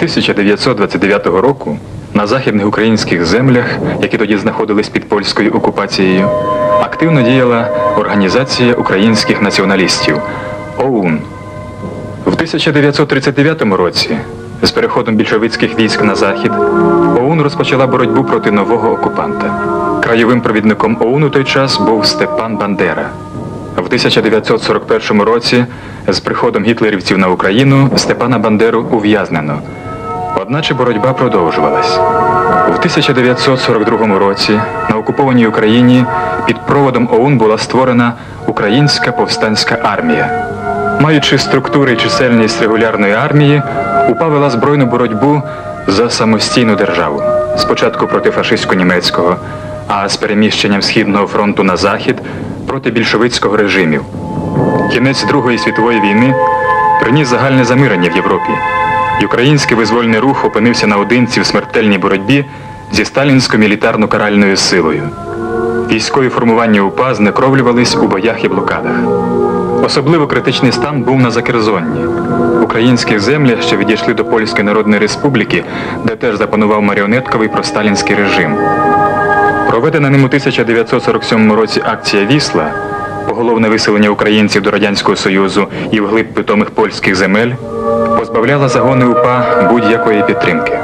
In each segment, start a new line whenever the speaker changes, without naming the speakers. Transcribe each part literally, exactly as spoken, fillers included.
тисяча дев'ятсот двадцять дев'ятого року на західних українських землях, які тоді знаходились під польською окупацією, активно діяла Організація українських націоналістів – ОУН. В тисяча дев'ятсот тридцять дев'ятому році з переходом більшовицьких військ на захід ОУН розпочала боротьбу проти нового окупанта. Краєвим провідником ОУН у той час був Степан Бандера. В тисяча дев'ятсот сорок першому році з приходом гітлерівців на Україну Степана Бандеру ув'язнено. Одначе боротьба продовжувалась. В тисяча дев'ятсот сорок другому році на окупованій Україні під проводом ОУН була створена Українська повстанська армія. Маючи структури і чисельність регулярної армії, УПА вела збройну боротьбу за самостійну державу. Спочатку проти фашистсько-німецького, а з переміщенням Східного фронту на захід проти більшовицького режимів. Кінець Другої світової війни приніс загальне замирення в Європі. І український визвольний рух опинився наодинці в смертельній боротьбі зі сталінсько-мілітарно-каральною силою. Військові формування УПА знекровлювались у боях і блокадах. Особливо критичний стан був на Закерзонні. Українські землі ще відійшли до Польської Народної Республіки, де теж запанував маріонетковий просталінський режим. Проведена ним у тисяча дев'ятсот сорок сьомому році акція «Вісла», поголовне виселення українців до Радянського Союзу і вглиб питомих польських земель, позбавляла загони УПА будь-якої підтримки.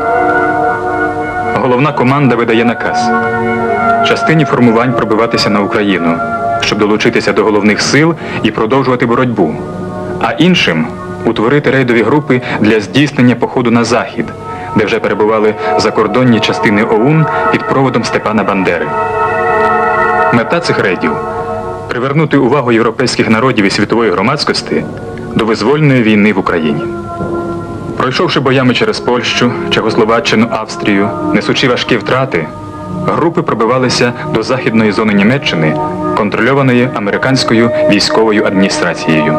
Головна команда видає наказ частині формувань пробиватися на Україну, щоб долучитися до головних сил і продовжувати боротьбу, а іншим утворити рейдові групи для здійснення походу на захід, де вже перебували закордонні частини ОУН під проводом Степана Бандери. Мета цих рейдів – привернути увагу європейських народів і світової громадськості до визвольної війни в Україні. Пройшовши боями через Польщу, Чехословаччину, Австрію, несучи важкі втрати, групи пробивалися до західної зони Німеччини, контрольованої американською військовою адміністрацією.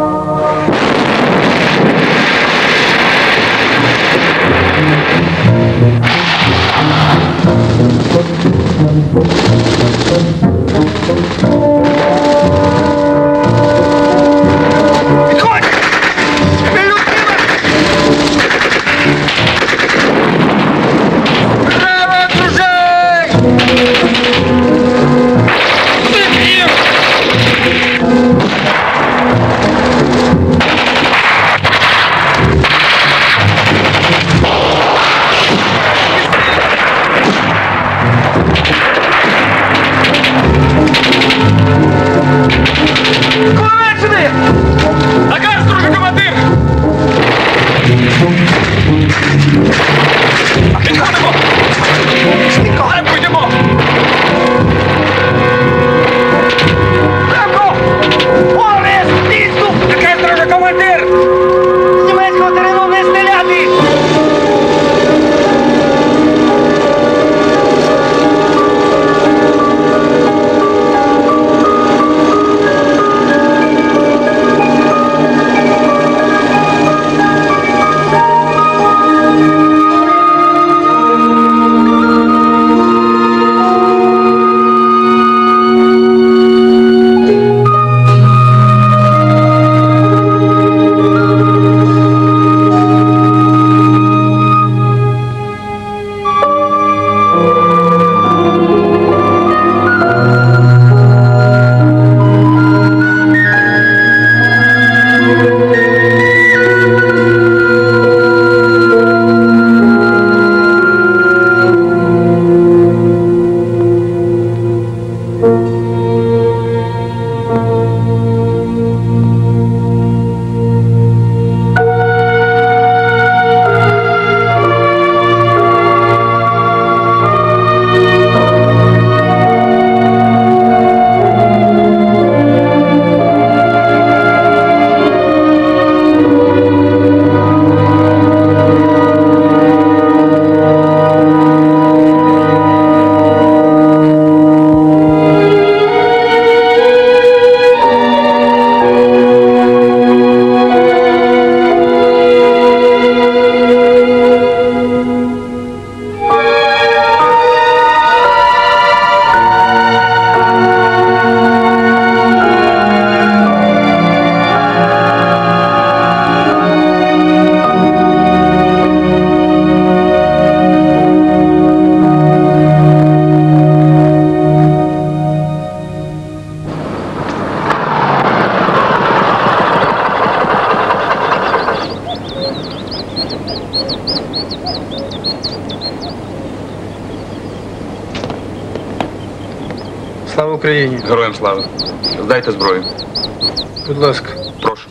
Слава Україні!
Героям слава. Здайте зброю.
Будь ласка.
Прошу.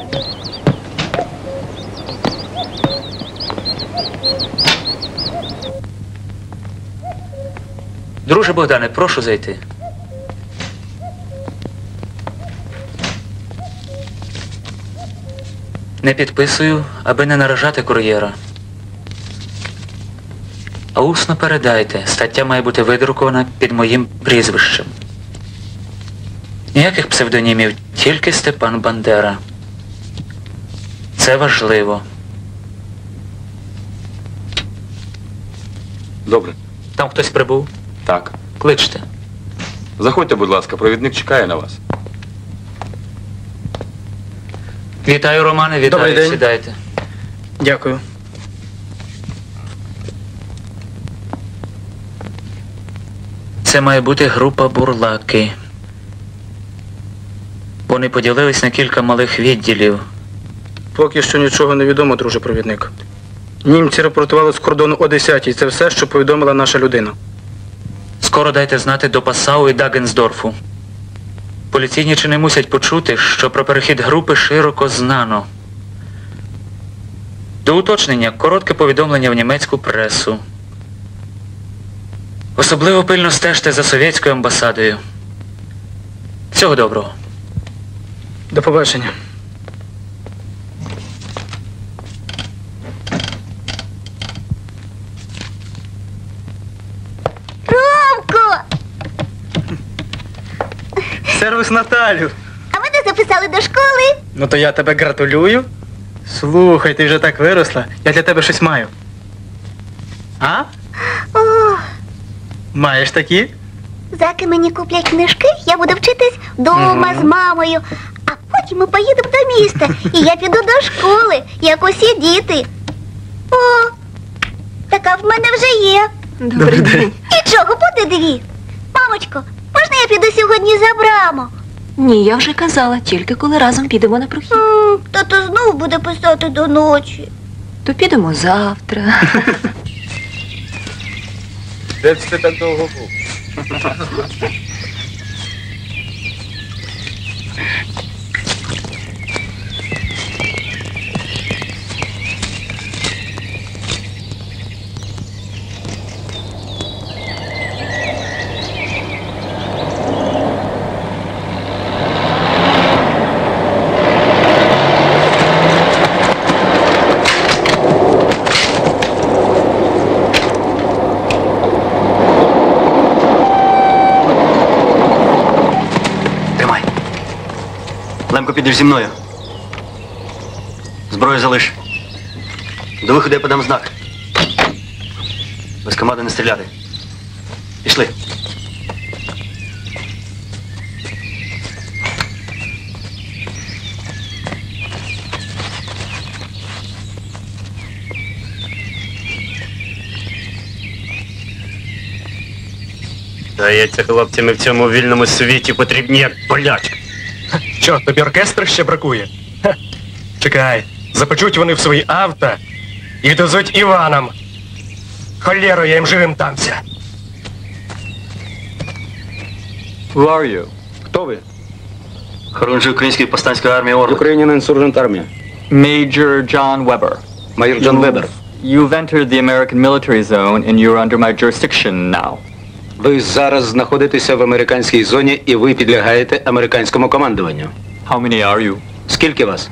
Друже Богдане, прошу зайти. Не підписую, аби не наражати кур'єра. А усно передайте, стаття має бути видрукована під моїм прізвищем. Ніяких псевдонімів, тільки Степан Бандера. Це важливо.
Добре.
Там хтось прибув?
Так.
Кличте.
Заходьте, будь ласка, провідник чекає на вас.
Вітаю, Романе, вітаю.
Добрий день.
Сідайте.
Дякую.
Це має бути група бурлаки. Вони поділились на кілька малих відділів.
Поки що нічого не відомо, друже провідник. Німці рапортували з кордону о десятій. Це все, що повідомила наша людина.
Скоро дайте знати до Пасау і Дагенсдорфу. Поліційні чини мусять почути, що про перехід групи широко знано. До уточнення, коротке повідомлення в німецьку пресу. Особливо пильно стежте за совєтською амбасадою. Всього доброго.
До побачення.
Ромко!
Сервіс Наталю.
А мене записали до школи?
Ну то я тебе гратулюю. Слухай, ти вже так виросла. Я для тебе щось маю. А?
О,
Маєш такі?
заки мені куплять книжки, я буду вчитись вдома з мамою. А потім ми поїдемо до міста. І я піду до школи, як усі діти. О, така в мене вже є.
Добрий день.
І чого, буде дві? Мамочко, можна я піду сьогодні за браму?
Ні, я вже казала, тільки коли разом підемо на прохід.
М, Тато знов буде писати до ночі.
То підемо завтра.
Де це ти так довго був?
Лемко, підеш зі мною. Зброю залиш. До виходу я подам знак. Без команди не стріляти. Пішли.
Здається, хлопці, ми в цьому вільному світі потрібні як болячки.
Що, тобі оркестр ще бракує? Ха. Чекай, запечуть вони в свої авто і дозуть Іванам. Холєру, я їм живим тамся.
Who are you?
Хто ви?
Хорунжий української повстанської армії Орлик.
Українська інсуржент армія.
Major John Weber.
Майор Джон Вебер.
You've entered the American military zone and you're under my jurisdiction now.
Ви зараз знаходитеся в американській зоні і ви підлягаєте американському командуванню.
How many are you?
Скільки вас?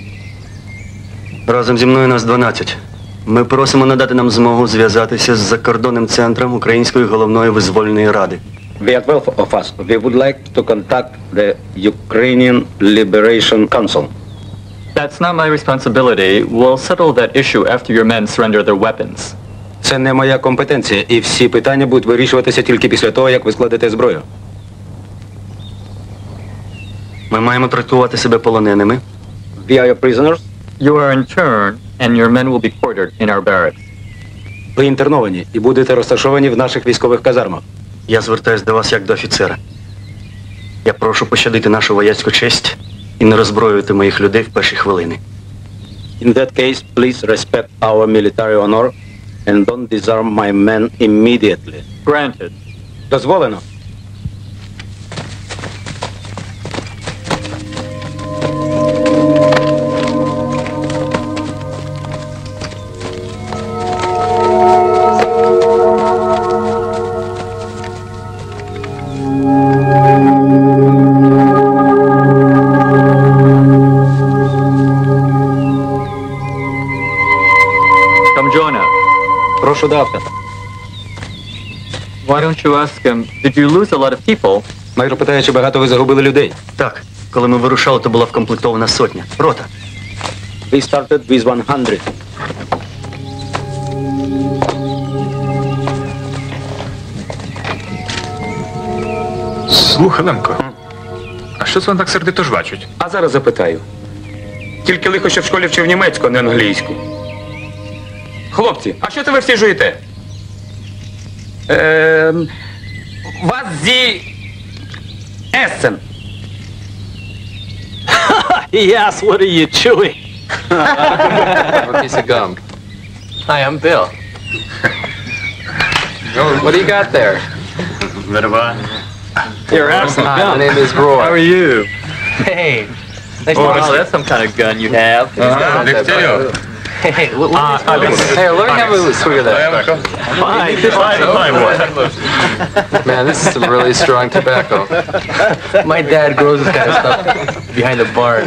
Разом зі мною нас дванадцять. Ми просимо надати нам змогу зв'язатися з закордонним центром Української головної визвольної ради.
We are twelve of us. We would like to contact the Ukrainian Liberation Council.
That's not my responsibility. We'll settle that issue after your men surrender their weapons.
Це не моя компетенція, і всі питання будуть вирішуватися тільки після того, як ви складете зброю.
Ми маємо трактувати себе полоненими.
We are your prisoners.
You are interned and your men will be quartered in our barracks.
Ви інтерновані і будете розташовані в наших військових казармах.
Я звертаюсь до вас як до офіцера. Я прошу пощадити нашу вояцьку честь і не роззброювати моїх людей в перші хвилини.
In that case, please respect our military honor and don't disarm my men immediately.
Granted.
Дозволено. should ask him.
Why don't you ask him, did you lose a lot of people?
Майор питає, чи багато ви загубили людей.
Так, коли ми вирушали, то була вкомплектована сотня. Рота.
We started with one hundred.
Слухай, Лемко, а що це вони так сердито жвачуть?
А зараз запитаю. Тільки лихо, що в школі вчив німецьку, а не англійську. Хлопці, а що це ви всі жуєте? Ем... Вас зі... Ессен.
Yes, what are you chewing?
A piece of gum. Hi, I'm Bill. What do you got there?
You're absent
Hi,
gum.
my name is Roy.
How are you?
Hey. Nice oh, so that's some kind of gun you have.
Uh-huh.
Hey, what, what uh, are you Hey, learn how to swing that.
Fine, fine, fine, boy.
Man, this is some really strong tobacco. My dad grows this kind of stuff behind the barn.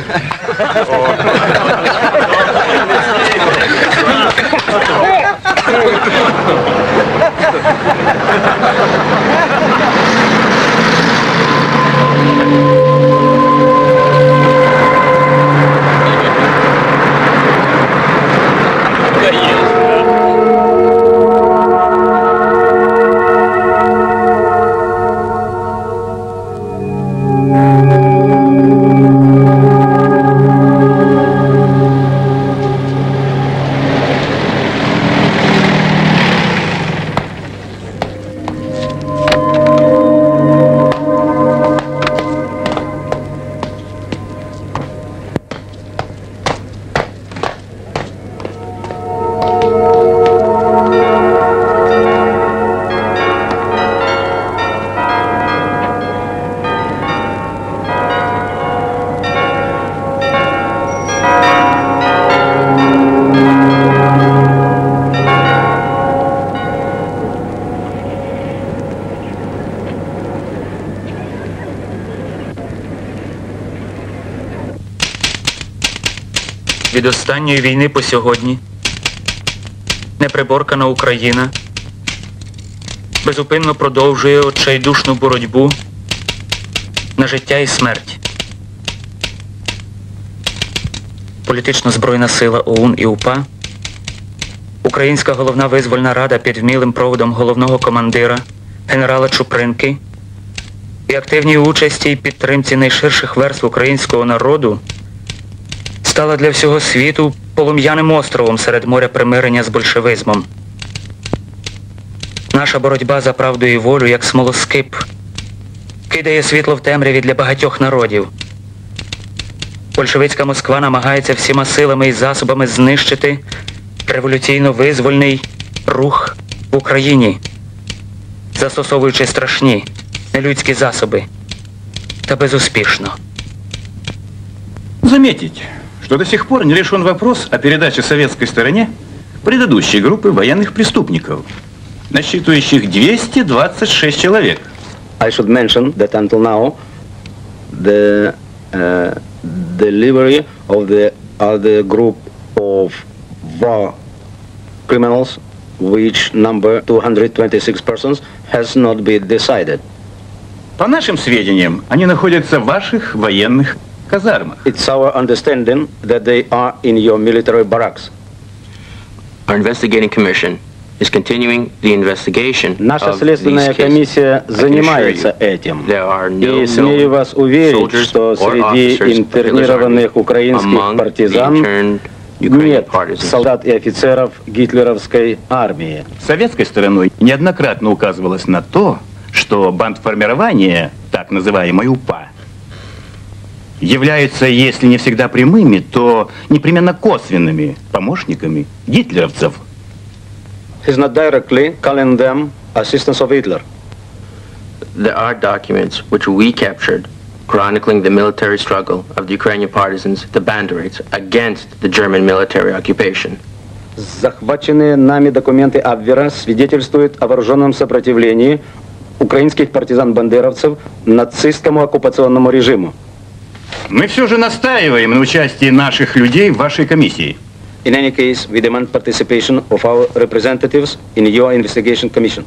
Від останньої війни по сьогодні неприборкана Україна безупинно продовжує отчайдушну боротьбу на життя і смерть. Політично збройна сила ОУН і УПА, Українська головна визвольна рада під вмілим проводом головного командира генерала Чупринки і активній участі і підтримці найширших верств українського народу стала для всього світу полум'яним островом серед моря примирення з большевизмом. Наша боротьба за правду і волю, як смолоскип, кидає світло в темряві для багатьох народів. Большевицька Москва намагається всіма силами і засобами знищити революційно-визвольний рух в Україні, застосовуючи страшні, нелюдські засоби, та безуспішно.
Заметить, что до сих пор не решен вопрос о передаче советской стороне предыдущей группы военных преступников, насчитывающих двести двадцать шесть человек.
I should mention that until now, the uh, delivery of the other group of war criminals, which number two hundred twenty-six persons, has not been decided.
По нашим сведениям, они находятся в ваших военных казармах.
It's our understanding that they are in your military barracks.
Our investigating commission is continuing the investigation
Наша
of
следственная
these cases.
комиссия занимается этим.
There are no
И смею вас уверить,
soldiers
что
or
среди
officers
интернированных
of the
украинских
among the
партизан
interned Ukrainian
нет
partisans.
солдат и офицеров гитлеровской армии.
Советской стороной неоднократно указывалось на то, что бандформирование, так называемой УПА, являются, если не всегда прямыми, то непременно косвенными помощниками гитлеровцев.
He's not directly calling them assistants of Hitler.
There are documents which we captured chronicling the military struggle of the Ukrainian partisans, the Banderites, against the German military occupation.
Захваченные нами документы Абвера свидетельствуют о вооруженном сопротивлении украинских партизан-бандеровцев нацистскому оккупационному режиму.
Мы все же настаиваем на участии наших людей в вашей комиссии.
In any case, we demand participation of our representatives in your investigation commission.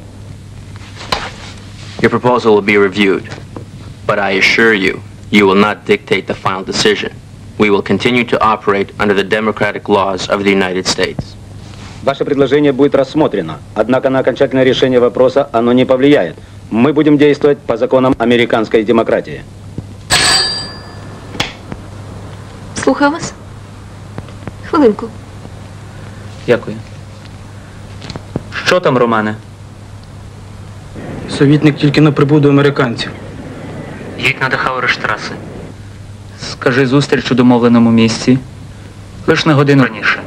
Your proposal will be reviewed, but I assure you, you will not dictate the final decision. We will continue to operate under the democratic laws of the United States.
Ваше предложение будет рассмотрено, однако на окончательное решение вопроса оно не повлияет. Мы будем действовать по законам американской демократии.
Слухаю вас. Хвилинку.
Дякую. Що там, Романе?
Совітник тільки не прибув до американців.
Їдь на Дахауерштрасе. Скажи зустріч у домовленому місці. Лиш на годину раніше.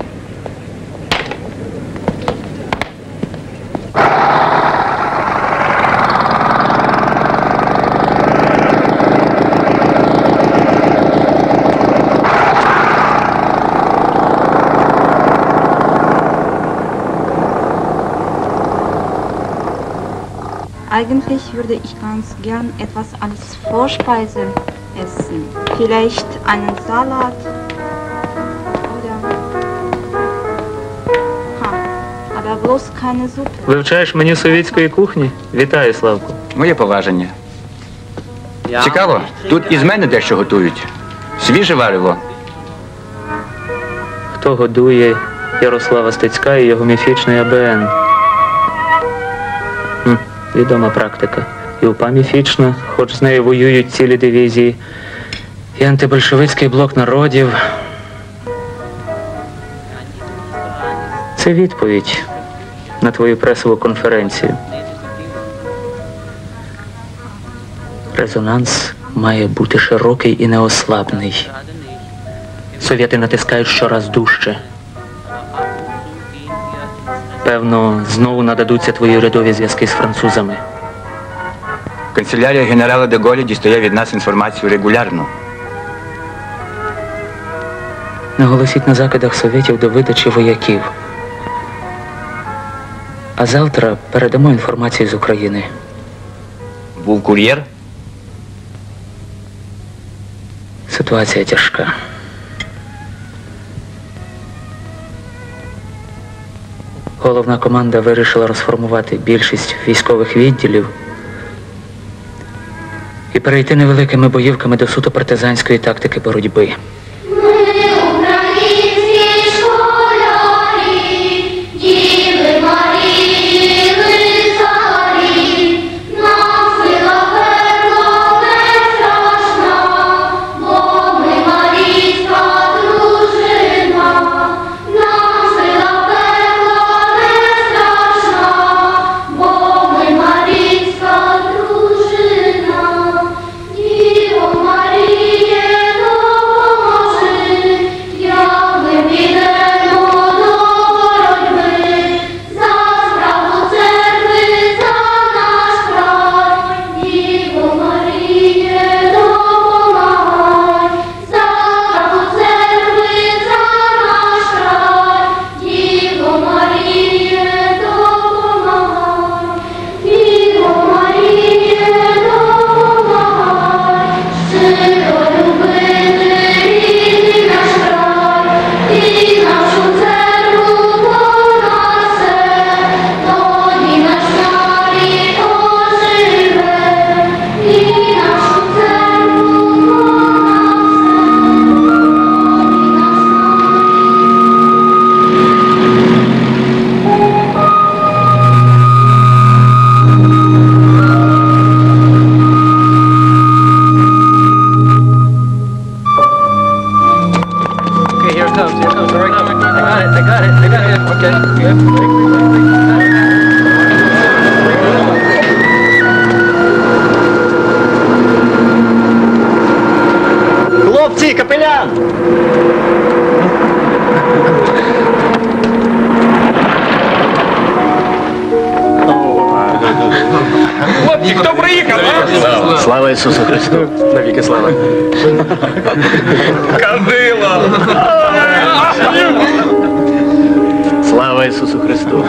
Eigentlich würde ich ganz gern etwas als Vorspeise essen. Vielleicht einen Salat oder... Ha, aber bloß keine Suppe.
Вивчаєш меню совєтської кухні? Вітаю, Славко.
Моє поваження. Цікаво, тут із мене дещо готують. Свіже варево.
Хто годує Ярослава Стецька і його міфічний А Б Н? Хм, відома практика. І УПА міфічна, хоч з нею воюють цілі дивізії. І антибольшевицький блок народів. Це відповідь на твою пресову конференцію. Резонанс має бути широкий і неослабний. Совєти натискають щораз дужче. Певно, знову нададуться твої урядові зв'язки з французами.
Канцелярія генерала де Голля дістає від нас інформацію регулярно.
Наголосіть на закидах совєтів до видачі вояків. А завтра передамо інформацію з України.
Був кур'єр?
Ситуація тяжка. Головна команда вирішила розформувати більшість військових відділів і перейти невеликими боївками до суто партизанської тактики боротьби.
Хлопці, капелян!
Хлопці, хто приїхав, а?
Слава Ісусу Христу!
Навіки слава.
Кандило!
Слава Ісусу Христу!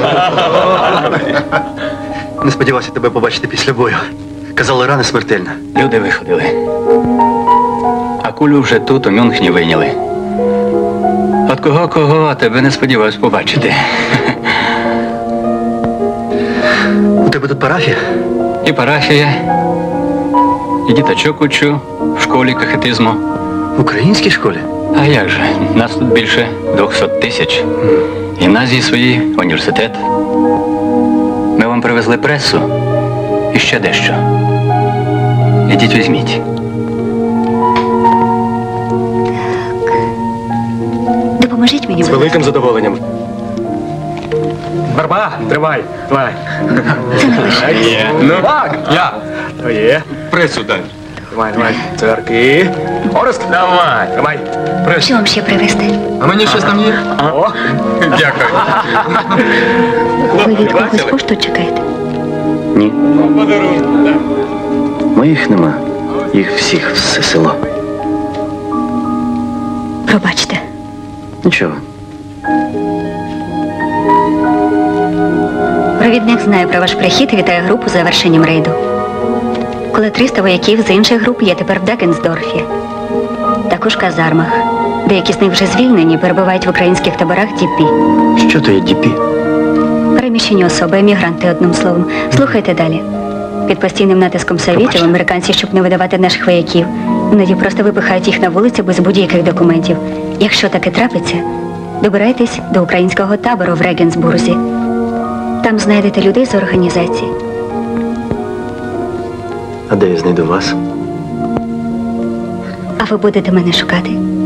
Не сподівався тебе побачити після бою. Казали, рана смертельна.
Люди виходили. А кулю вже тут, у Мюнхені, вийняли. От
кого-кого, а тебе не сподівався побачити.
У тебе тут парафія?
І парафія, і діточок учу в школі кахетизму.
В українській школі?
А як же? Нас тут більше двохсот тисяч. Гімназії свої, університет. Ми вам привезли пресу і ще дещо. Ідіть візьміть.
Допоможіть мені.
З великим задоволенням. Барба, тримай, давай. Є. Ну, так, я. То є.
Пресу дай.
Тримай, давай. Церкви. Орест, давай, тримай. Пресу.
Що вам ще привезти?
А мені щось там є?
О,
дякую.
Ви від когось пошту чекаєте?
Ні. Моїх нема. Їх всіх все село.
Пробачте.
Нічого.
Провідник знає про ваш прихід і вітає групу з завершенням рейду. Коли триста вояків з інших груп є тепер в Декенсдорфі. Також в казармах. Деякі з них вже звільнені і перебувають в українських таборах ді пі.
Що то є ді пі?
Переміщені особи, емігранти, одним словом. Слухайте далі. Під постійним натиском совєтів американці, щоб не видавати наших вояків, іноді просто випихають їх на вулицю без будь-яких документів. Якщо таке трапиться, добирайтесь до українського табору в Регенсбурзі. Там знайдете людей з організації.
А де я знайду вас?
А ви будете мене шукати?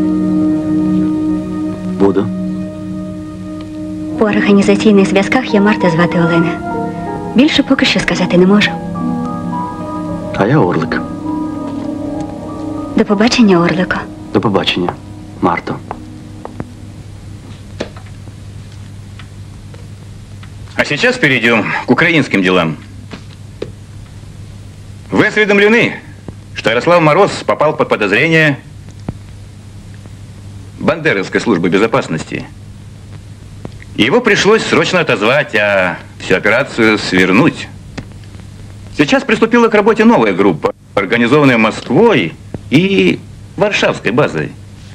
Буду.
По організаційних зв'язках я Марта, звати Олена. Більше поки що сказати не можу.
А я Орлик.
До побачення, Орлико.
До побачення, Марто.
А сейчас перейдем к украинским делам. Вы осведомлены, что Ярослав Мороз попал под подозрение Бандеровской службы безопасности. Его пришлось срочно отозвать, а всю операцию свернуть. Сейчас приступила к работе новая группа, организованная Москвой и Варшавской базой.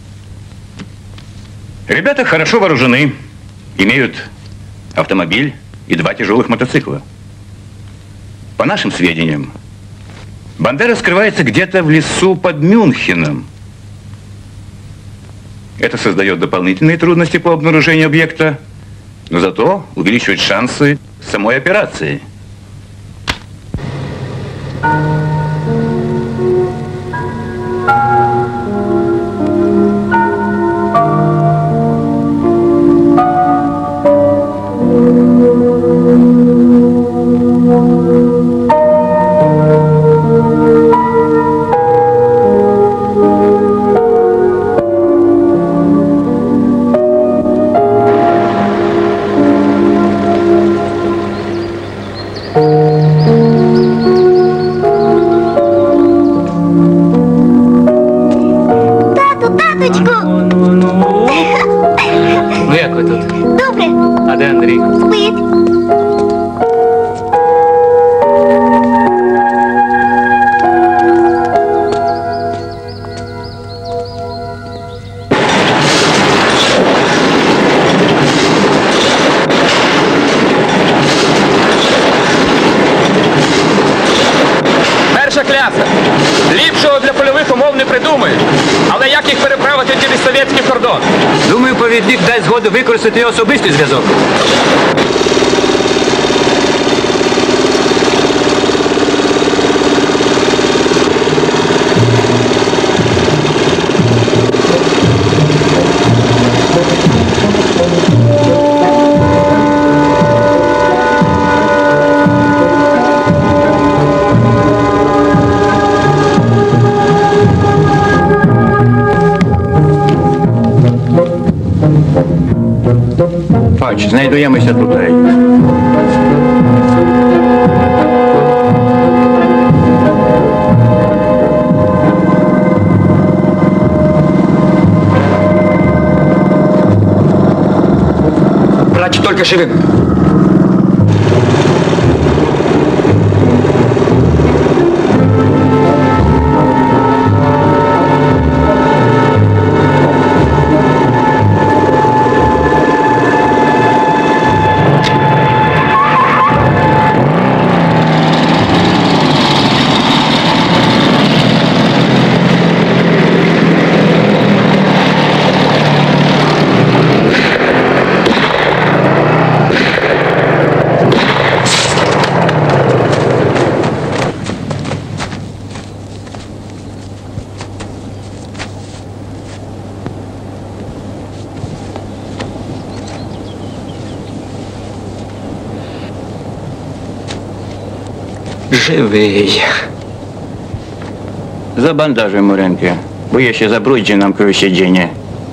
Ребята хорошо вооружены, имеют автомобиль и два тяжелых мотоцикла. По нашим сведениям, Бандера скрывается где-то в лесу под Мюнхеном. Это создает дополнительные трудности по обнаружению объекта, но зато увеличивает шансы самой операции.
Ну як ви тут?
Добре.
А де Андрій?
Спить.
Перша кляса. Ліпшого для польових умов не придумаєш. Але як їх переправити через совєтський кордон?
Думаю, провідник дасть згоду використати його особистий зв'язок.
Пач, знайдуємося тут.
Брать только живым.
живий.
Забандажуємо ренки, бо є ще забрудження нам кровосідження.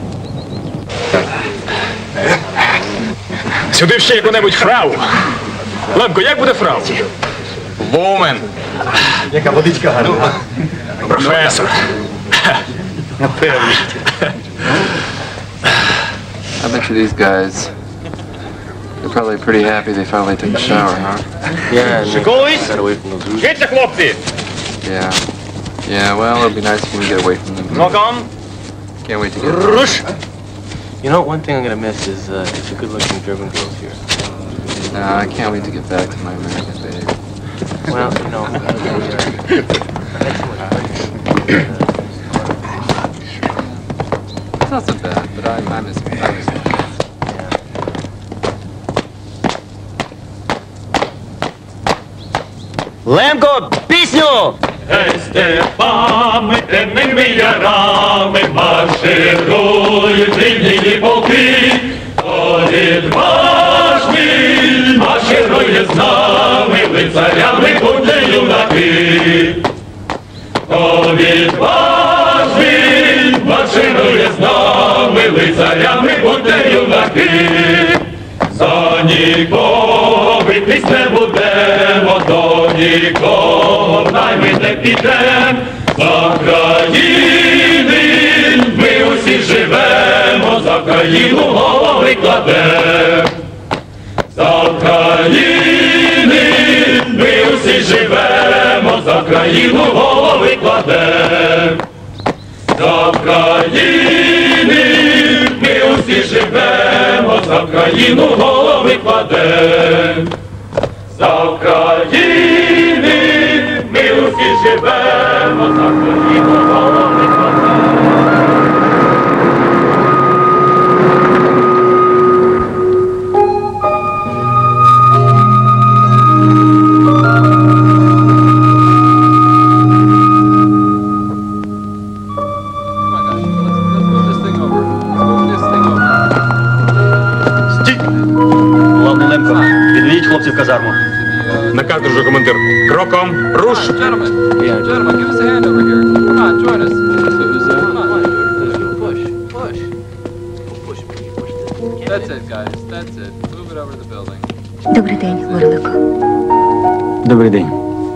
Сюди ще яку-небудь фрау. Лемко, як буде фрау?
Вумен.
Яка водичка гарна.
Професор.
Напевно.
I bet you these guys, they're probably pretty happy they finally took a shower, huh?
Yeah. Шикуйсь! Житься, хлопці!
Yeah. Yeah, well, it'll be nice if we can get away from them.
Ногам!
Can't wait to get
Руш!
You know, one thing I'm gonna miss is uh, is the good-looking German girls here.
Nah, I can't wait to get back to my American babe.
Well, you know,
It's not so bad, but I, I miss I miss them.
Лемко, пісню!
Степами, темними ярами марширують рівні полки, хто відважний марширує з нами, лицарями будьте юнаки. Хто відважний марширує з нами, лицарями будьте юнаки. За нікого битись не будемо, до нікого в найми не підем. За країни ми усі живемо, за країну голови кладем. За країни ми усі живемо, за країну голови кладем. За країни ми усі живемо, за країну голови кладем. За країни ми усі живемо, за країну голови кладем.
Главний Лемко, підведіть хлопців в казарму.
Наказ, друже командир. Кроком, руш!
Gentlemen, gentlemen, give us a hand over here. Come on, join us. Come on, push, push. Push, push. That's it, guys. That's it. Move it over to the building.
Добрий день, Орлико.
Добрий день.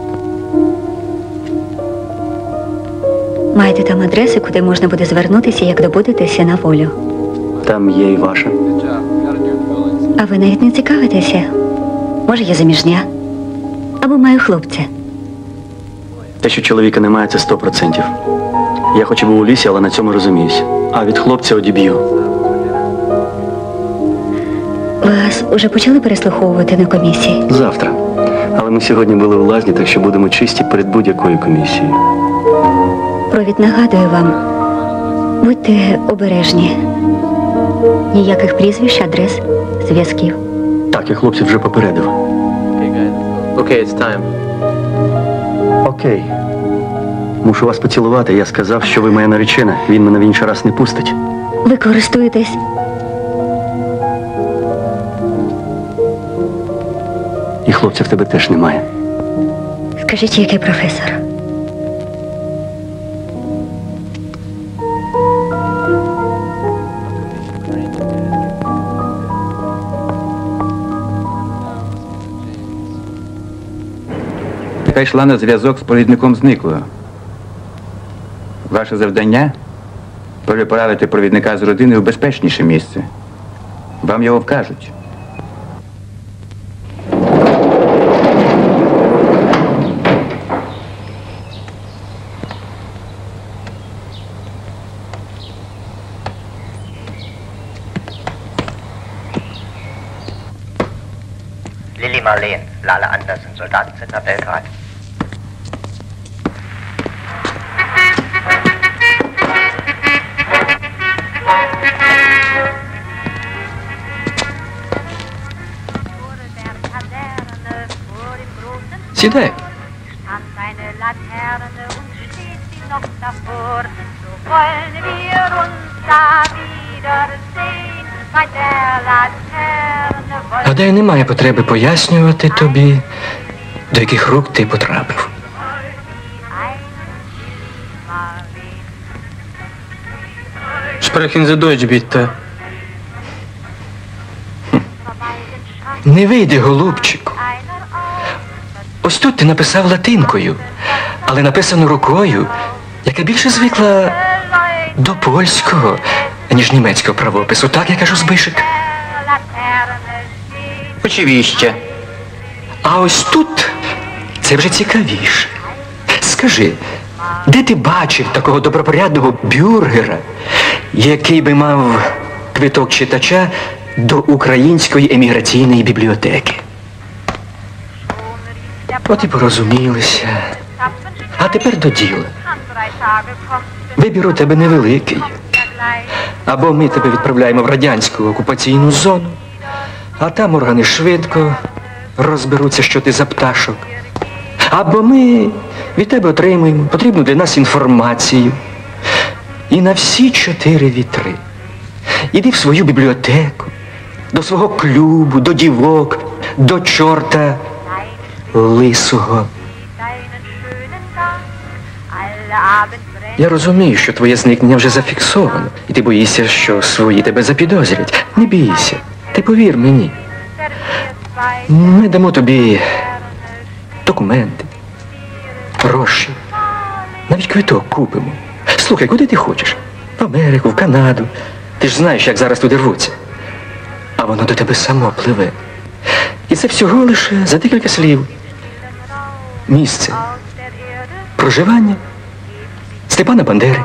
Маєте там адреси, куди можна буде звернутися, як добудетеся на волю.
Там є і ваша.
А ви навіть не цікавитеся? Може, я заміжня? Або маю хлопця?
Те, що чоловіка немає, це сто процентів. Я хоч і був у лісі, але на цьому розуміюсь. А від хлопця одіб'ю.
Вас уже почали переслуховувати на комісії?
Завтра. Але ми сьогодні були у лазні, так що будемо чисті перед будь-якою комісією.
Провід нагадує вам, будьте обережні. Ніяких прізвищ, адрес, зв'язків.
Так, я хлопців вже попередив.
okay, it's time.
Окей. Мушу вас поцілувати. Я сказав, що ви моя наречена. Він мене в інший раз не пустить.
Ви користуєтесь?
І хлопця в тебе теж немає.
Скажіть, який професор?
Яка йшла на зв'язок з провідником зниклого. Ваше завдання – переправити провідника з родини в безпечніше місце. Вам його вкажуть.
Lilly Marleen, Lala Andersen, Soldatenzentner Belgrad.
Сідай. Гадаю, немає потреби пояснювати тобі, до яких рук ти потрапив.
Sprechen Sie Deutsch, bitte.
Не вийде, голубчику. Ось тут ти написав латинкою, але написано рукою, яка більше звикла до польського, ніж німецького правопису. Так, я кажу, Збишик?
Очевидно.
А ось тут це вже цікавіше. Скажи, де ти бачив такого добропорядного бюргера, який би мав квиток читача до української еміграційної бібліотеки? От і порозумілися. А тепер до діла. Вибір у тебе невеликий. Або ми тебе відправляємо в радянську окупаційну зону, а там органи швидко розберуться, що ти за пташок. Або ми від тебе отримуємо потрібну для нас інформацію. І на всі чотири вітри. Іди в свою бібліотеку, до свого клубу, до дівок, до чорта лисого. Я розумію, що твоє зникнення вже зафіксовано, і ти боїшся, що свої тебе запідозрять. Не бійся, ти повір мені. Ми дамо тобі документи, гроші, навіть квиток купимо. Слухай, куди ти хочеш? В Америку, в Канаду. Ти ж знаєш, як зараз туди рвуться. А воно до тебе само пливе. І це всього лише за декілька слів. Місце проживання Степана Бандери.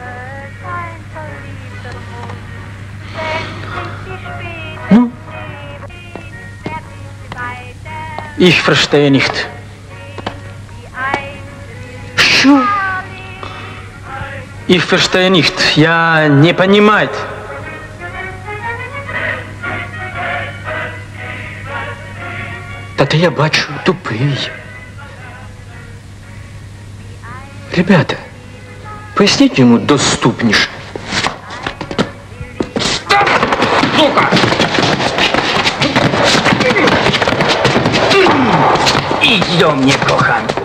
Ну?
Ich verstehe nicht.
Що?
Ich verstehe nicht. Я не понимаю.
Та ти, я бачу, тупий. Ребята, поясніть йому доступніше.
Сука!
Idź do mnie, kochanku.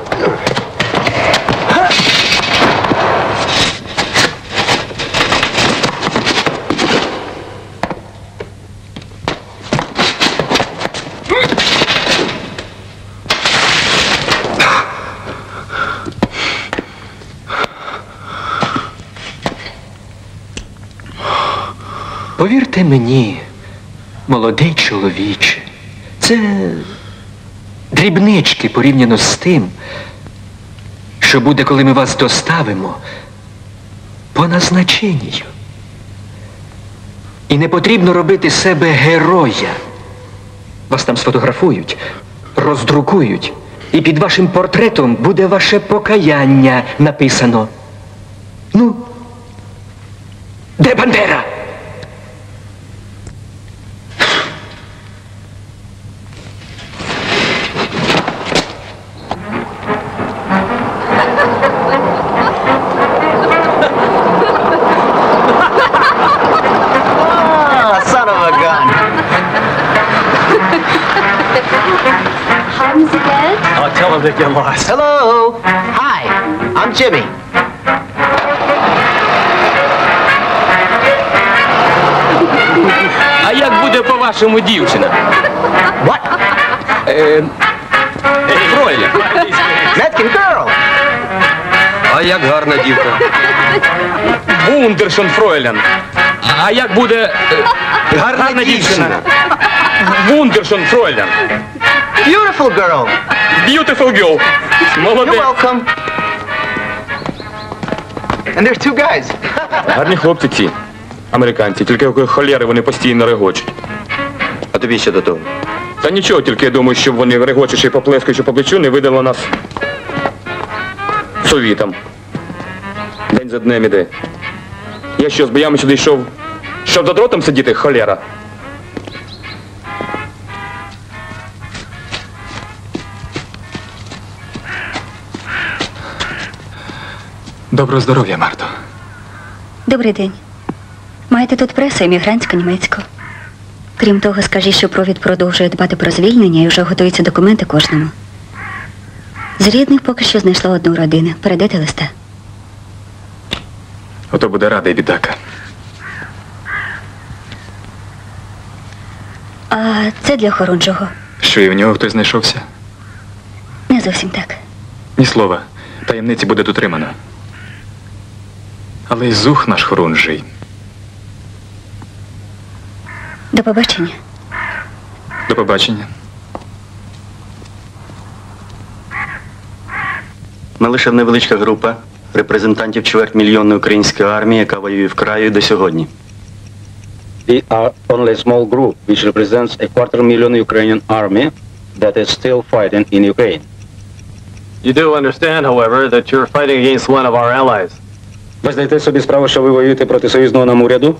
Повірте мені, молодий чоловіче, це дрібнички порівняно з тим, що буде, коли ми вас доставимо по назначенню. І не потрібно робити себе героя. Вас там сфотографують, роздрукують, і під вашим портретом буде ваше покаяння написано. Ну, де Бандера?
Haben Sie Geld?
Oh, tell them that you're lost.
Hello. Hi. I'm Jimmy.
А як буде по-вашому дівчина?
What?
Е, Фройля.
Metkin girl.
А як гарна дівка? Вундершон Фройлян. А як буде е, гарна, гарна дівчина? Вундершон Фройлян.
Beautiful girl.
Beautiful girl. Молодець.
You're welcome. And there's two guys.
Гарні хлопці ці, американці, тільки якої холєри вони постійно регочуть.
А тобі ще до того?
Та нічого, тільки я думаю, щоб вони регочучи і поплескаючи по плечу, не видали нас совітам. День за днем іде. Я що, з боями сюди йшов, щоб за дротом сидіти, холєра?
Доброго здоров'я, Марто.
Добрий день. Маєте тут пресу емігрантську, німецьку. Крім того, скажіть, що провід продовжує дбати про звільнення і вже готуються документи кожному. З рідних поки що знайшла одну родину. Передайте листа.
Ото буде радий бідака.
А це для Хорунжого.
Що і в нього хтось знайшовся?
Не зовсім так.
Ні слова. Таємниці буде дотримано. Але й зух наш Хорунжий.
До побачення.
До побачення.
Ми лише невеличка група репрезентантів чвертьмільйонної української армії, яка воює в краю до сьогодні.
We are only a small group which represents a quarter million Ukrainian army that is still fighting in Ukraine.
You do understand, however, that you're fighting against one of our allies.
Ви здаєте собі справу, що ви воюєте проти союзного нам уряду?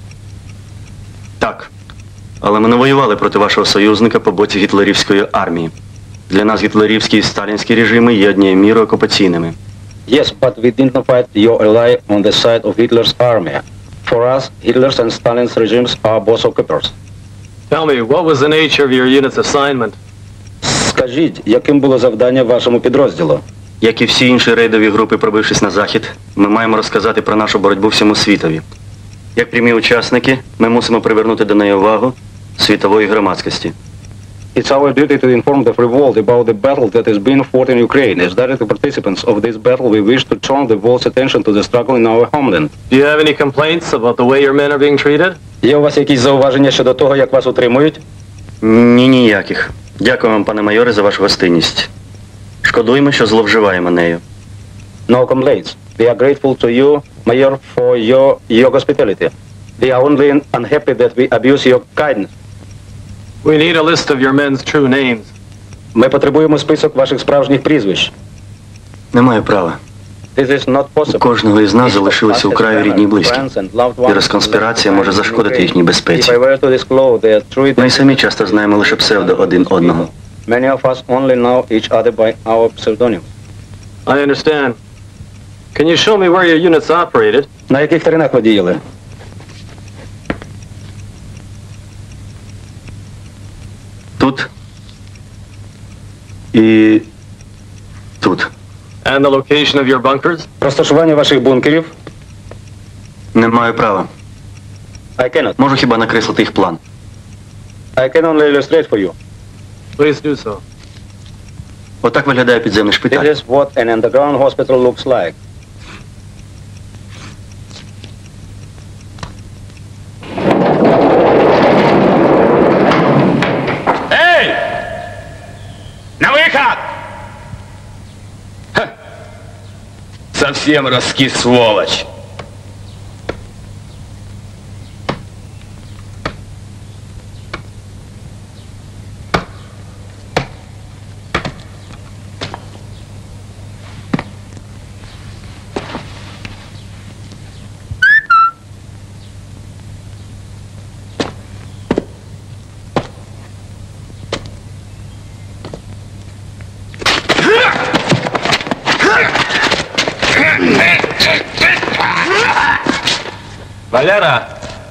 Так. Але ми не воювали проти вашого союзника по боці гітлерівської армії. Для нас гітлерівські і сталінські режими є однією мірою окупаційними.
Yes, but we did not fight your ally on the side of Hitler's army. For us, Hitler's and Stalin's regimes are both occupers.
Tell me, what was the nature of your unit's assignment?
Скажіть, яким було завдання вашому підрозділу?
Як і всі інші рейдові групи, пробившись на захід, ми маємо розказати про нашу боротьбу всьому світові. Як прямі учасники, ми мусимо привернути до неї увагу світової громадськості.
It's our duty to inform the free world about the battle that is being fought in Ukraine. As direct participants of this battle, we wish to turn the world's attention to the struggle in our homeland.
Do you have any complaints about the way your men are being treated?
Є у вас якісь зауваження щодо того, як вас утримують?
Ні, ніяких. Дякую вам, пане майоре, за вашу гостинність. Шкодуємо, що зловживаємо нею.
No complaints. We are grateful to you, Mayor, for your, your hospitality. We are only unhappy that we abuse your kindness.
We need a list of your men's true names.
Ми потребуємо список ваших справжніх прізвищ.
Не маю права.
This is not possible.
У кожного із нас залишилися у краю рідні й близькі. І розконспірація може зашкодити їхній безпеці. Ми й самі часто знаємо лише псевдо один одного.
Many of us only know each other by our pseudonyms.
I understand. Can you show me where your units operated?
На яких теренах ви діяли?
Тут і тут.
And the location of your bunkers?
Розташування ваших бункерів?
Не маю права.
I cannot.
Можу хіба накреслити їх план.
I can only illustrate for you.
Please do so.
Отак виглядає підземний шпиталь.
This is what an underground hospital looks like.
Эй! На выход! Ха! Совсем раскис, сволочь! Валера!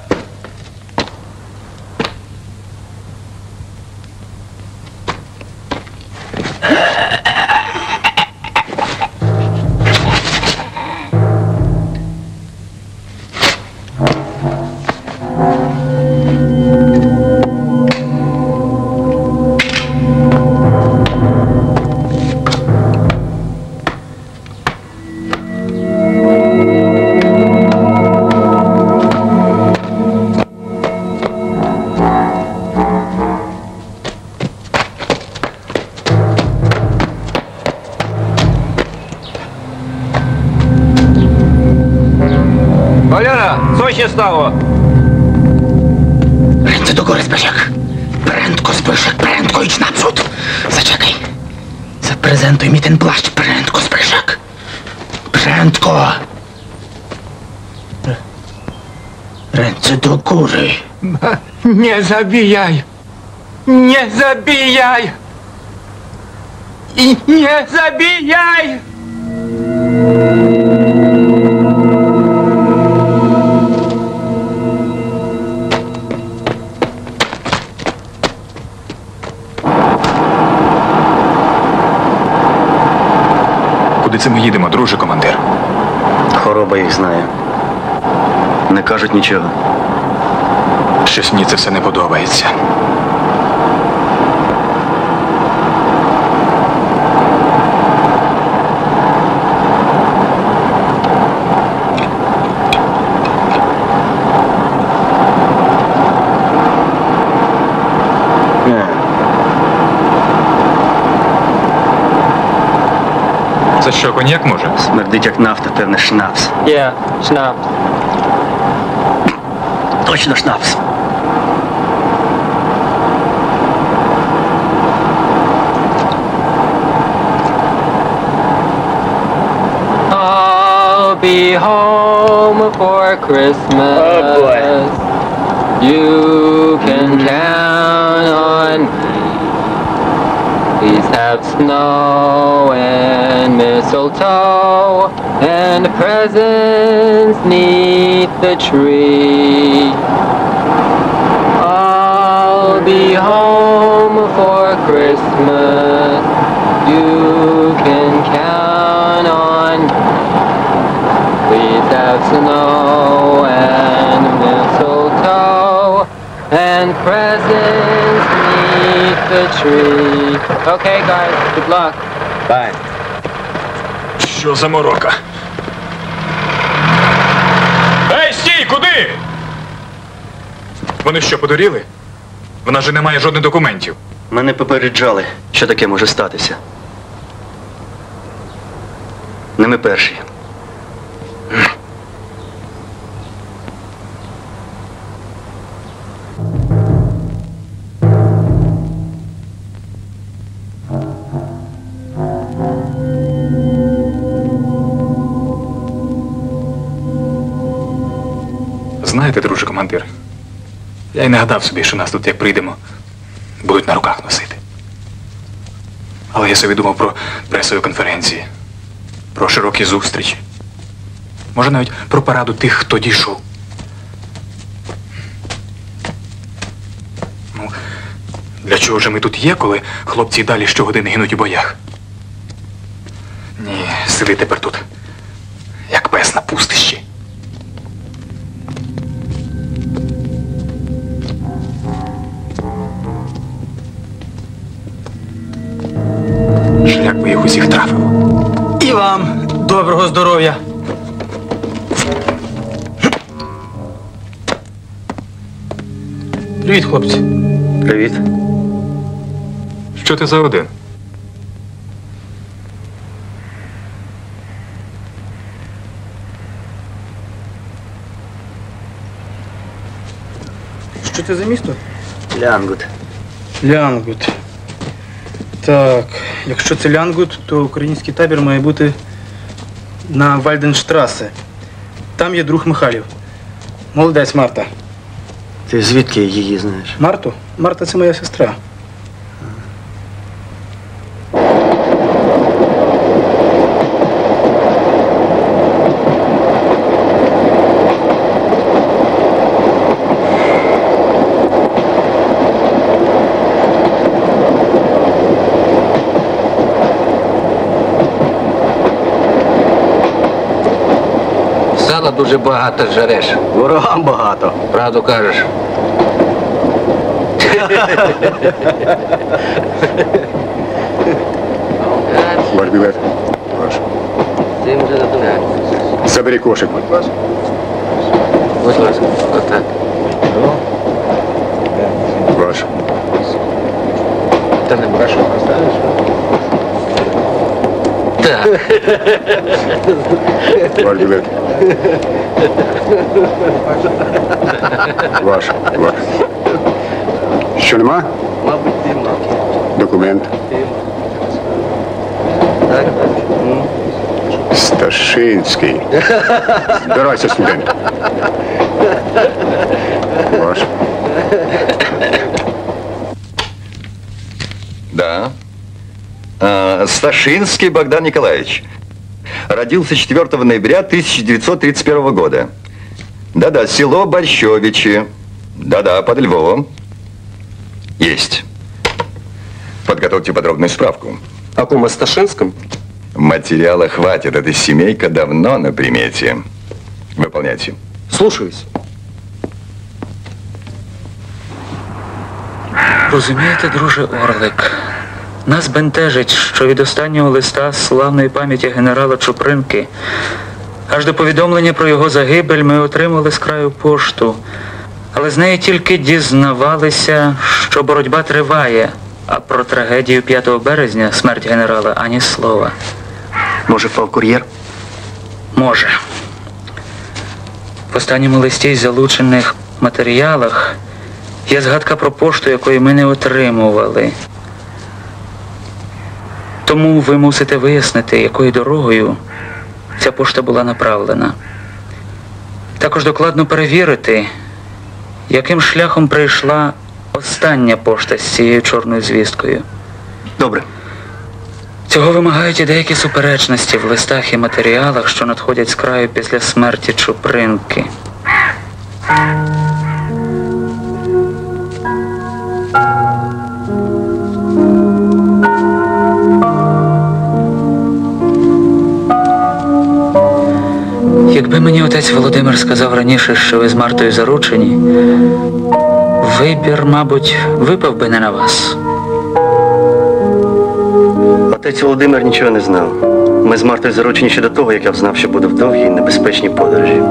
Валера, co się stało?
Ręce do góry, Zbyszek. Prędko, Zbyszek, prędko, idź naprzód. Zaczekaj. Zaprezentuj mi ten płaszcz. Prędko, Zbyszek. Prędko. Ręce do góry.
Nie zabijaj. Nie zabijaj. I nie zabijaj.
це ми їдемо, друже командир?
Хвороба їх знає. Не кажуть нічого.
Щось мені це все не подобається. Це що, коньяк може?
Смердить як нафта, певне, шнапс.
Yeah, schnapps.
Точно шнапс.
I'll be home for Christmas. Oh boy. You can count on me. Please have snow and mistletoe and presents neath the tree. I'll be home for Christmas. You can count on me. Please have snow and mistletoe and presents neath the tree. Okay, guys, good luck.
Bye.
Що за морока? Ей, стій, куди? Вони що, подуріли? Вона же не має жодних документів.
Мене попереджали, що таке може статися. Не ми перші.
Знаєте, друже командир, я й не гадав собі, що нас тут, як прийдемо, будуть на руках носити. Але я собі думав про пресові конференції, про широкі зустрічі. Може, навіть про параду тих, хто дійшов. Ну, для чого ж ми тут є, коли хлопці й далі щогодини гинуть у боях? Ні, сиди тепер тут, як пес на пустищі. Шлях би їх усіх трафив.
І вам доброго здоров'я. Привіт, хлопці.
Привіт.
Що ти за один?
Що це за місто?
Лянгут.
Лянгут. Так, якщо це Лянгут, то український табір має бути на Вальденштрасе. Там є друг Михайлів. Молодець, Марта.
Ти звідки її знаєш?
Марту? Марта – це моя сестра.
Сала дуже багато жареш.
Ворогам багато.
Правду кажеш.
Ваш білет. Ваш. Забери кошик.
Будь ласка. Отак.
Ваш.
Та не брашу, поставиш? Так.
Ваш білет. Ваш. Ваш. Що нема?
Мабуть, ти мав.
Документ.
Так, так.
Сташинський. Збирайся, студент. Ваш.
Да. А, Сташинский Богдан Николаевич. Родился четвёртого ноября тысяча девятьсот тридцать первого года. Да-да, село Борщевичи. Да-да, под Львовом. Есть. Подготовьте подробную справку.
О ком, о Сташинском?
Материала хватит, эта семейка давно на примете. Выполняйте.
Слушаюсь.
Розумієте, друже Орлик, нас бентежить, що від останнього листа славної пам'яті генерала Чупринки аж до повідомлення про його загибель ми отримали з краю пошту, але з неї тільки дізнавалися, що боротьба триває, а про трагедію п'ятого березня, смерть генерала, ані слова.
Може, впав кур'єр?
Може. В останньому листі із залучених матеріалах є згадка про пошту, якої ми не отримували. Тому ви мусите вияснити, якою дорогою ця пошта була направлена. Також докладно перевірити, яким шляхом прийшла остання пошта з цією чорною звісткою.
Добре.
Цього вимагають і деякі суперечності в листах і матеріалах, що надходять з краю після смерті Чупринки. Якби мені отець Володимир сказав раніше, що ви з Мартою заручені, вибір, мабуть, випав би не на вас.
Отець Володимир нічого не знав. Ми з Мартою заручені ще до того, як я взнав, що буду в довгій небезпечній подорожі.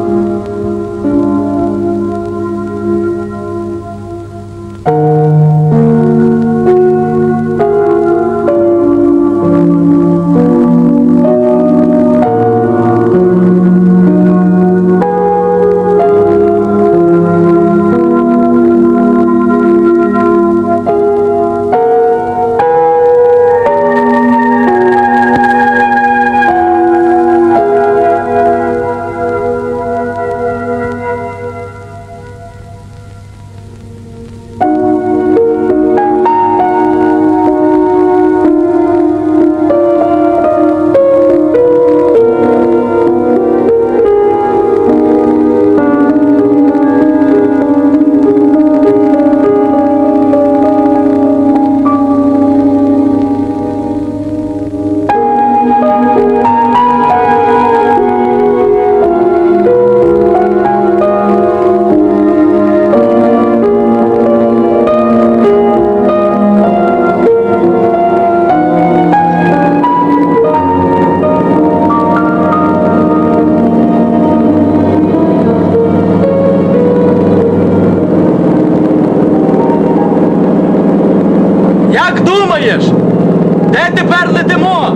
Де тепер летимо?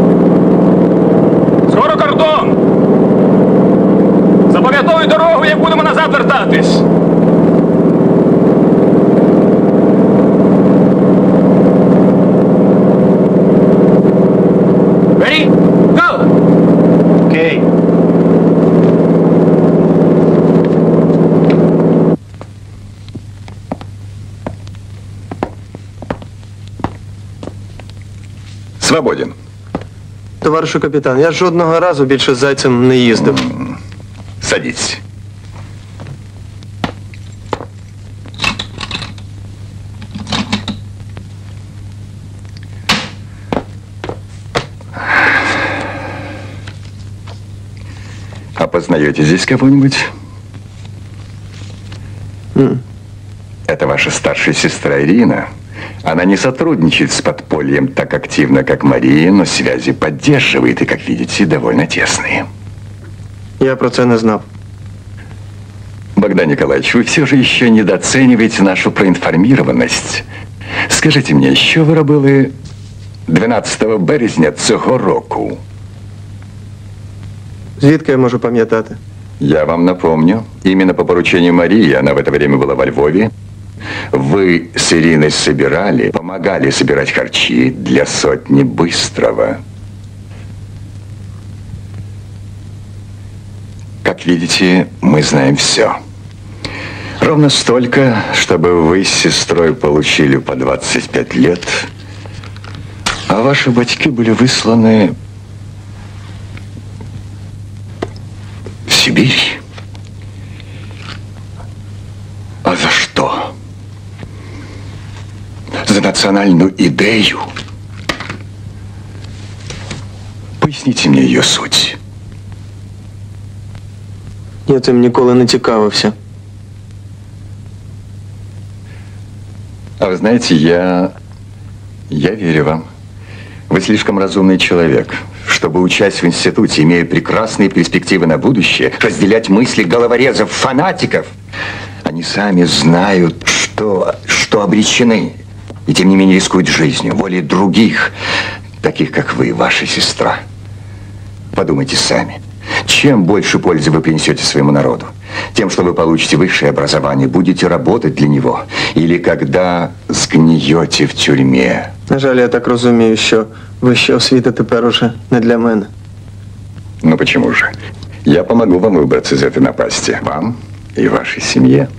Скоро кордон. Запам'ятовуй дорогу, як будемо назад вертатись. Ready? Go!
Окей.
Свободен.
Товаришу капітан, я жодного разу більше з зайцем не їздив.
Садитесь. Опознаете здесь кого-нибудь?
Mm.
Это ваша старшая сестра Ирина. Она не сотрудничает с подпольем так активно, как Мария, но связи поддерживает и, как видите, довольно тесные.
Я про це не знав.
Богдан Николаевич, вы все же еще недооцениваете нашу проинформированность. Скажите мне, що ви робили дванадцятого березня цього року?
Звідки я можу пам'ятати?
Я вам напомню, именно по поручению Марии, она в это время была во Львове, вы с Ириной собирали, помогали собирать харчи для сотни Быстрого. Как видите, мы знаем все. Ровно столько, чтобы вы с сестрой получили по двадцать пять лет, а ваши батьки были высланы в Сибирь. А за что? За национальную идею. Объясните мне ее суть.
Я цим ніколи не цікавився.
А вы знаете, я... я верю вам. Вы слишком разумный человек, чтобы, учась в институте, имея прекрасные перспективы на будущее, разделять мысли головорезов, фанатиков. Они сами знают, что, что обречены, и тем не менее рискуют жизнью, волей других, таких, как вы и ваша сестра. Подумайте сами. Чем больше пользы вы принесете своему народу? Тем, что вы получите высшее образование, будете работать для него? Или когда сгниете в тюрьме?
На жаль, я так розумію, що вища освіта тепер уже не для мене.
Ну почему же? Я помогу вам выбраться из этой напасти. Вам и вашей семье.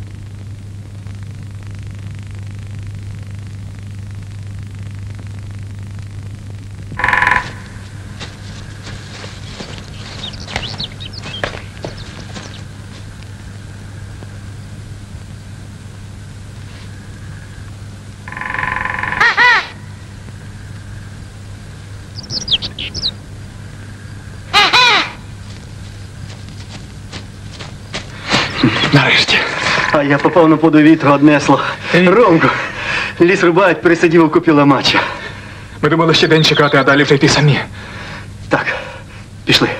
Нарешті. А я попав на поду вітру, однесло. Ромко, ліс рубають, пересидів у купі ламача.
Ми думали ще день чекати, а далі вже йти самі.
Так, пішли.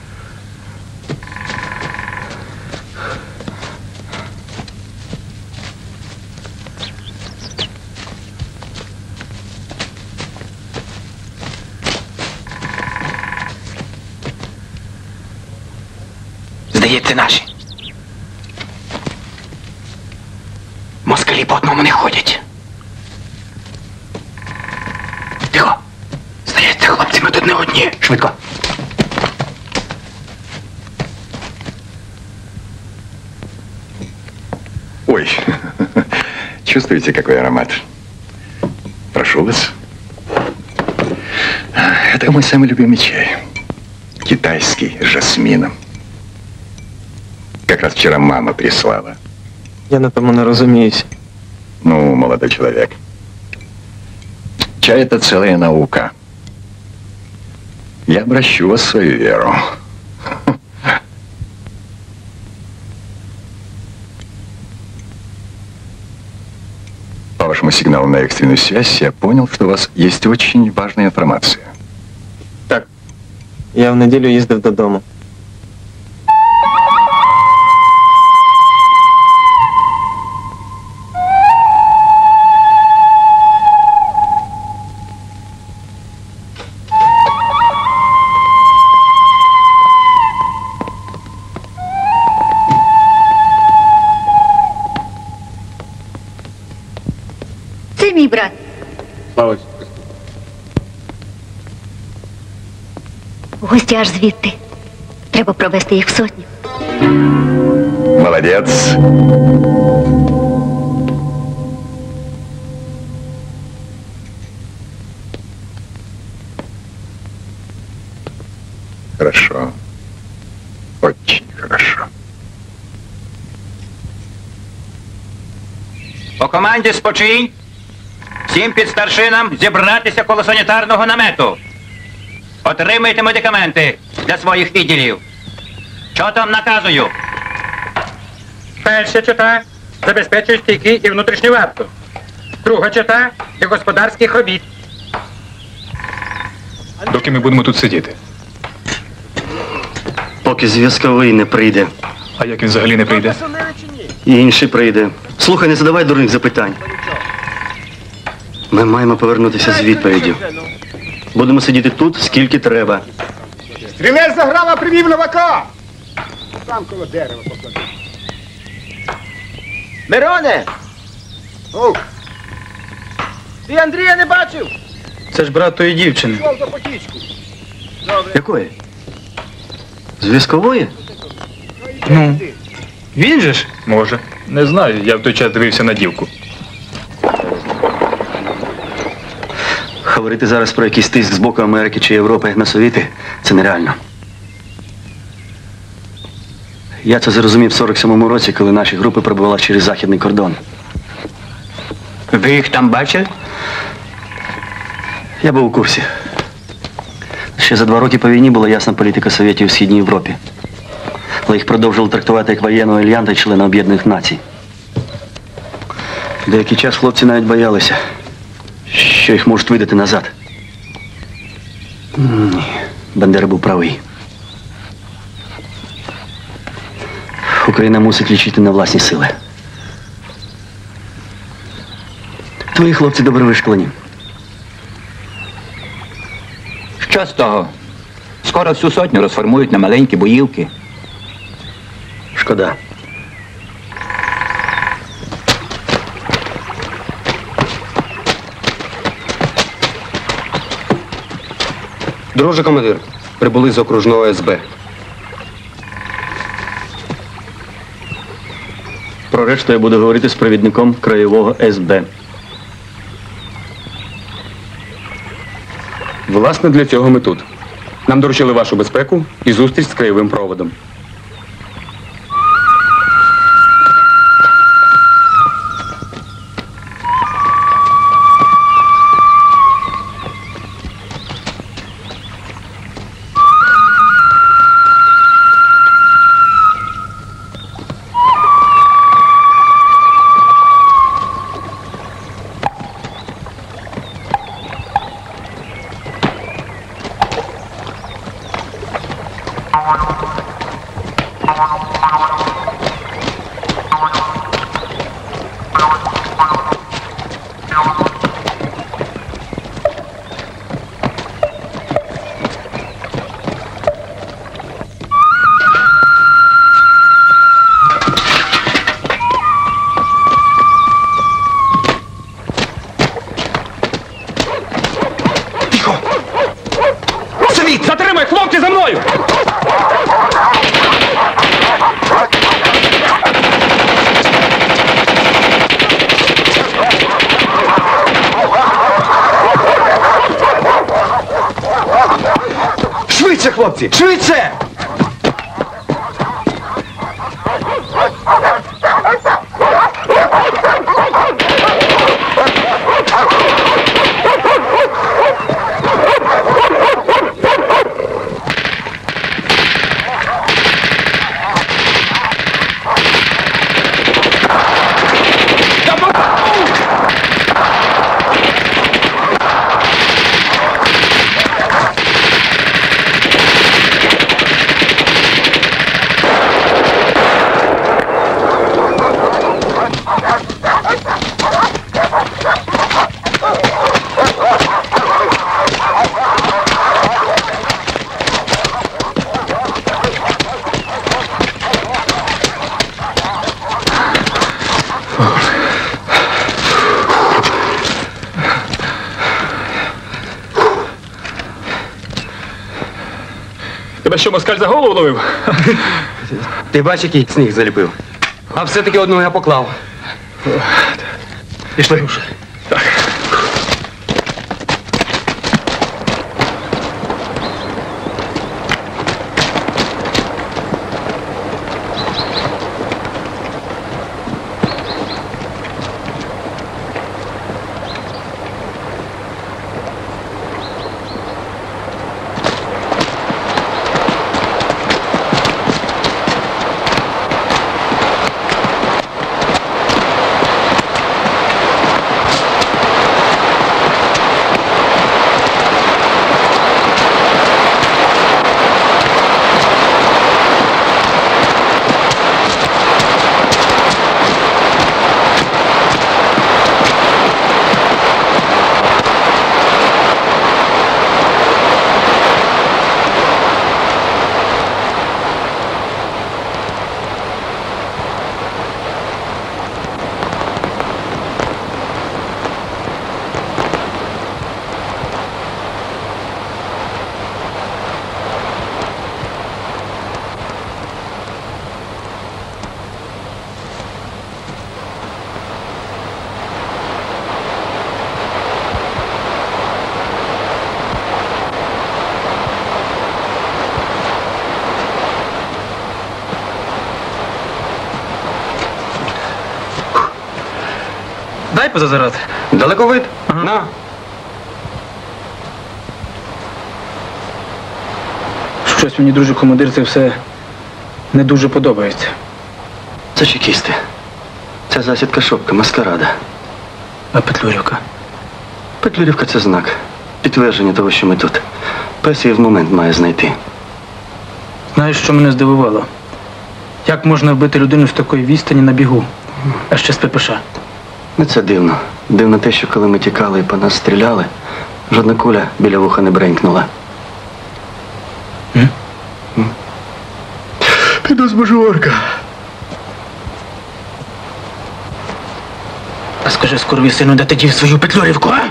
Здається, наші. Москалі по одному не ходять. Тихо. Здається, хлопці, ми тут не одні. Швидко.
Ой, чувствуете, какой аромат? Прошу вас. Это мой самый любимый чай. Китайский, с жасмином. Как раз вчера мама прислала.
Я на тому не розуміюсь.
Ну, молодой человек. Чай — это целая наука. Я обращу вас в свою веру. По вашему сигналу на экстренную связь я понял, что у вас есть очень важная информация.
Так. Я в неділю їздив додому.
Це мій брат.
Слава.
Гості аж звідти. Треба провести їх в сотню.
Молодец. Хорошо. Очень хорошо.
По команді спочинь. Всім підстаршинам зібратися коло санітарного намету. Отримайте медикаменти для своїх відділів. Що там наказую?
Перша чета забезпечує стійкий і внутрішню варту. Друга чета для господарських робіт.
Доки ми будемо тут сидіти.
Поки зв'язковий не прийде.
А як він взагалі не прийде?
І інший прийде. Слухай, не задавай дурних запитань. Ми маємо повернутися з відповіддю. Будемо сидіти тут, скільки треба.
Стрілець заграв, а привів новака! Там коло дерева поклади.
Мироне!
Оу!
Ти Андрія не бачив?
Це ж брат тої дівчини.
Пішов за потічку.
Якої? Зв'язкової?
Ну, він же ж?
Може. Не знаю, я в той час дивився на дівку.
Говорити зараз про якийсь тиск з боку Америки чи Європи на Совіти – це нереально. Я це зрозумів в сорок сьомому році, коли наші групи пробували через західний кордон.
Ви їх там бачили?
Я був у курсі. Ще за два роки по війні була ясна політика Совєтів у Східній Європі. Але їх продовжили трактувати як воєнного альянта і члена Об'єднаних Націй. Деякий час хлопці навіть боялися, що їх можуть видати назад. Ні, Бандера був правий. Україна мусить лічити на власні сили. Твої хлопці добре вишколені.
Що з того? Скоро всю сотню розформують на маленькі боївки.
Шкода.
Друже командир, прибули з окружного ес бе.
Про решту я буду говорити з провідником краєвого ес бе.
Власне, для цього ми тут. Нам доручили вашу безпеку і зустріч з краєвим проводом.
Затримай, хлопці, за мною!
Швидше, хлопці! Швидше!
Тебе що, москаль за голову ловив?
Ти бачиш, який сніг заліпив? А все-таки одного я поклав.
Пішли. Так.
Дай позазирати.
Далековид? Ага. На.
Щось мені, друже командир, це все не дуже подобається.
Це чекісти. Це засідка шопка, маскарада.
А Петлюрівка?
Петлюрівка – це знак. Підтвердження того, що ми тут. Пес її в момент має знайти.
Знаєш, що мене здивувало? Як можна вбити людину з такої відстані на бігу? А ще з ППШ.
Не це дивно. Дивно те, що коли ми тікали і по нас стріляли, жодна куля біля вуха не бренькнула.
М?
М? Піду з Божуорка.
А скажи, скорові сину, де ти дів свою Петлюрівку, а?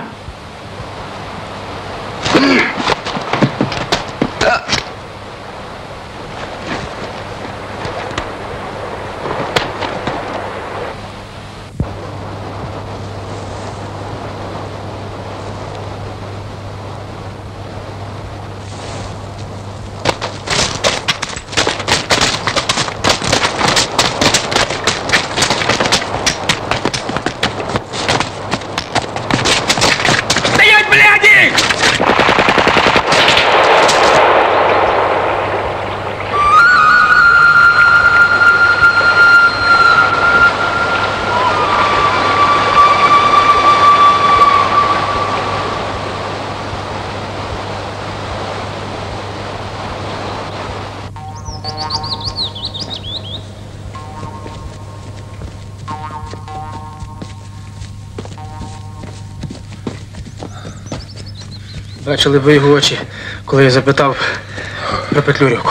Бачили ви його очі, коли я запитав про Петлюрівку.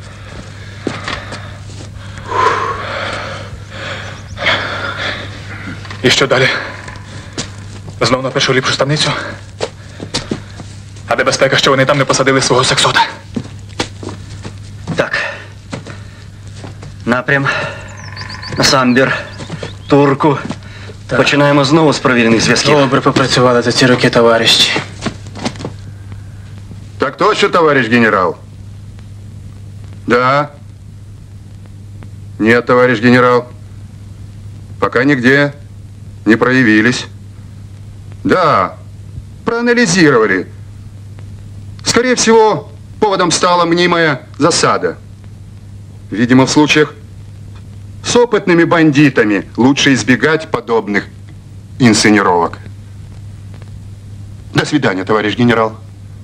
І що далі? Знов на першу ліпшу ставницю? А де безпека, що вони там не посадили свого сексота?
Так. Напрям. Самбір. Турку.
Так.
Починаємо знову з провірених зв'язків.
Добре попрацювали за ці роки, товариші.
Так точно, товарищ генерал? Да. Нет, товарищ генерал. Пока нигде не проявились. Да, проанализировали. Скорее всего, поводом стала мнимая засада. Видимо, в случаях с опытными бандитами лучше избегать подобных инсценировок. До свидания, товарищ генерал.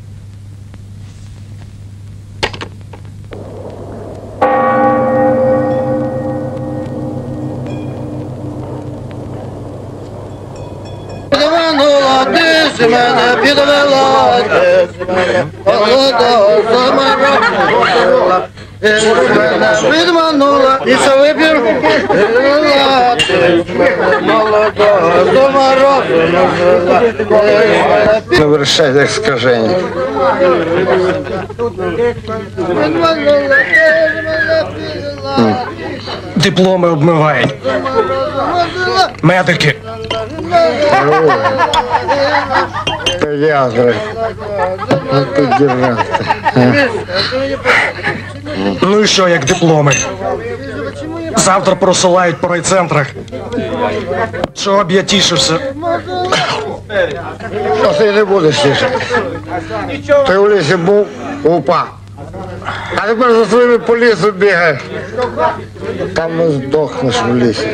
Підманула, ти ж мене підвела, ти ж мене холода заморозила. Ти ж мене підманула, і це вибір підвела, ти ж мене молода заморозила.
Не вирішай, як скажені.
Підманула, ти ж мене підвела.
Дипломи обмивають. Медики.
Та я же. Ну тут держався.
Ну і що, як дипломи? Завтра просилають по райцентрах. Чого б я тішився?
Що ти не будеш тішити? Ти в лісі був, упав. А тепер за своїми по лісу бігаєш. Там не здохнеш в лісі.